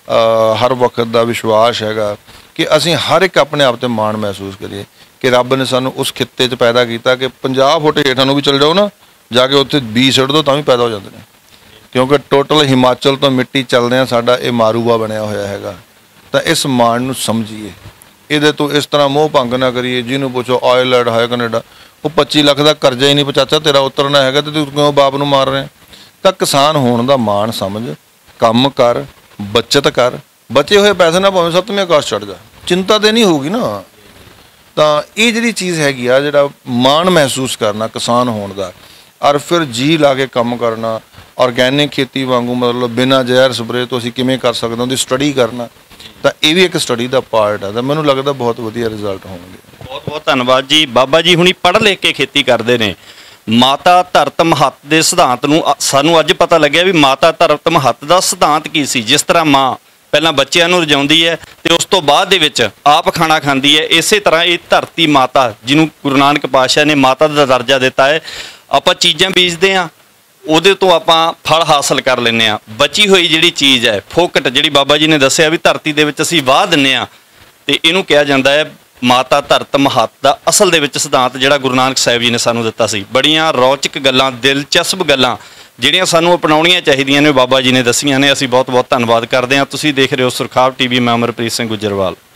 ਹਰ ਵਕਤ ਦਾ ਵਿਸ਼ਵਾਸ ਹੈਗਾ ਕਿ ਅਸੀਂ ਹਰ ਇੱਕ ਆਪਣੇ ਆਪ 'ਤੇ ਮਾਣ ਮਹਿਸੂਸ ਕਰੀਏ ਕਿ ਰੱਬ ਨੇ ਸਾਨੂੰ ਉਸ ਖਿੱਤੇ 'ਚ ਪੈਦਾ ਕੀਤਾ ਕਿ 50 ਫੁੱਟ ਹੇਠਾਂ ਨੂੰ ਵੀ ਚਲੇ ਜਾਓ ਨਾ, ਜਾ ਕੇ ਉੱਥੇ ਬੀਜ ਸੁੱਟ ਦਿਓ ਤਾਂ ਵੀ ਪੈਦਾ ਹੋ ਜਾਂਦੇ ਨੇ, ਕਿਉਂਕਿ ਟੋਟਲ ਹਿਮਾਚਲ ਤੋਂ ਮਿੱਟੀ ਚੱਲਦਿਆਂ ਸਾਡਾ ਇਹ ਮਾਰੂਵਾ ਬਣਿਆ ਹੋਇਆ ਹੈਗਾ। ਤਾਂ ਇਸ ਮਾਣ ਨੂੰ ਸਮਝੀਏ, ਇਹਦੇ ਤੋਂ ਇਸ ਤਰ੍ਹਾਂ ਮੋਹ ਭੰਗ ਨਾ ਕਰੀਏ। ਜਿਹਨੂੰ ਪੁੱਛੋ ਆਇਰਲੈਂਡ ਹੈ ਕੈਨੇਡਾ, ਉਹ 25 ਲੱਖ ਦਾ ਕਰਜ਼ਾ ਹੀ ਨਹੀਂ ਚਾਚਾ ਤੇਰਾ ਉਤਰਨਾ ਹੈਗਾ ਅਤੇ ਤੂੰ ਕਿਉਂ ਬਾਪ ਨੂੰ ਮਾਰ ਰਿਹਾ। ਤਾਂ ਕਿਸਾਨ ਹੋਣ ਦਾ ਮਾਣ ਸਮਝ, ਕੰਮ ਕਰ, ਬੱਚਤ ਕਰ, ਬਚੇ ਹੋਏ ਪੈਸੇ ਨਾਲ ਭਾਵੇਂ 7ਵੇਂ ਆਕਾਸ਼ ਚੜ੍ਹ ਜਾ, ਚਿੰਤਾ ਤਾਂ ਨਹੀਂ ਹੋਊਗੀ ਨਾ। ਤਾਂ ਇਹ ਜਿਹੜੀ ਚੀਜ਼ ਹੈਗੀ ਆ, ਜਿਹੜਾ ਮਾਣ ਮਹਿਸੂਸ ਕਰਨਾ ਕਿਸਾਨ ਹੋਣ ਦਾ, ਔਰ ਫਿਰ ਜੀ ਲਾ ਕੇ ਕੰਮ ਕਰਨਾ, ਔਰਗੈਨਿਕ ਖੇਤੀ ਵਾਂਗੂ ਮਤਲਬ ਬਿਨਾਂ ਜ਼ਹਿਰ ਸਪਰੇਅ ਤੋਂ ਅਸੀਂ ਕਿਵੇਂ ਕਰ ਸਕਦੇ ਹਾਂ ਉਹਦੀ ਸਟੱਡੀ ਕਰਨਾ, ਤਾਂ ਇਹ ਵੀ ਇੱਕ ਸਟੱਡੀ ਦਾ ਪਾਰਟ ਹੈ। ਤਾਂ ਮੈਨੂੰ ਲੱਗਦਾ ਬਹੁਤ ਵਧੀਆ ਰਿਜ਼ਲਟ ਹੋਣਗੇ। ਬਹੁਤ ਬਹੁਤ ਧੰਨਵਾਦ ਜੀ। ਬਾਬਾ ਜੀ ਹੁਣੀ ਪੜ੍ਹ ਲਿਖ ਕੇ ਖੇਤੀ ਕਰਦੇ ਨੇ। ਮਾਤਾ ਧਰਤ ਮਹੱਤ ਦੇ ਸਿਧਾਂਤ ਨੂੰ ਸਾਨੂੰ ਅੱਜ ਪਤਾ ਲੱਗਿਆ ਵੀ ਮਾਤਾ ਧਰਤ ਮਹੱਤ ਦਾ ਸਿਧਾਂਤ ਕੀ ਸੀ। ਜਿਸ ਤਰ੍ਹਾਂ ਮਾਂ ਪਹਿਲਾਂ ਬੱਚਿਆਂ ਨੂੰ ਰਜਾਉਂਦੀ ਹੈ ਅਤੇ ਉਸ ਤੋਂ ਬਾਅਦ ਦੇ ਵਿੱਚ ਆਪ ਖਾਣਾ ਖਾਂਦੀ ਹੈ, ਇਸੇ ਤਰ੍ਹਾਂ ਇਹ ਧਰਤੀ ਮਾਤਾ ਜਿਹਨੂੰ ਗੁਰੂ ਨਾਨਕ ਪਾਤਸ਼ਾਹ ਨੇ ਮਾਤਾ ਦਾ ਦਰਜਾ ਦਿੱਤਾ ਹੈ, ਆਪਾਂ ਚੀਜ਼ਾਂ ਬੀਜਦੇ ਹਾਂ, ਉਹਦੇ ਤੋਂ ਆਪਾਂ ਫਲ ਹਾਸਲ ਕਰ ਲੈਂਦੇ ਹਾਂ। ਬਚੀ ਹੋਈ ਜਿਹੜੀ ਚੀਜ਼ ਹੈ ਫੋਕਟ, ਜਿਹੜੀ ਬਾਬਾ ਜੀ ਨੇ ਦੱਸਿਆ ਵੀ ਧਰਤੀ ਦੇ ਵਿੱਚ ਅਸੀਂ ਵਾਹ ਦਿੰਦੇ ਹਾਂ, ਅਤੇ ਇਹਨੂੰ ਕਿਹਾ ਜਾਂਦਾ ਹੈ ਮਾਤਾ ਧਰਤ ਮਹੱਤ ਦਾ ਅਸਲ ਦੇ ਵਿੱਚ ਸਿਧਾਂਤ ਜਿਹੜਾ ਗੁਰੂ ਨਾਨਕ ਸਾਹਿਬ ਜੀ ਨੇ ਸਾਨੂੰ ਦਿੱਤਾ ਸੀ। ਬੜੀਆਂ ਰੌਚਕ ਗੱਲਾਂ, ਦਿਲਚਸਪ ਗੱਲਾਂ ਜਿਹੜੀਆਂ ਸਾਨੂੰ ਅਪਣਾਉਣੀਆਂ ਚਾਹੀਦੀਆਂ ਨੇ, ਬਾਬਾ ਜੀ ਨੇ ਦੱਸੀਆਂ ਨੇ। ਅਸੀਂ ਬਹੁਤ ਬਹੁਤ ਧੰਨਵਾਦ ਕਰਦੇ ਹਾਂ। ਤੁਸੀਂ ਦੇਖ ਰਹੇ ਹੋ ਸੁਰਖਾਬ TV, ਮੈਂ ਅਮਰਪ੍ਰੀਤ ਸਿੰਘ ਗੁੱਜਰਵਾਲ।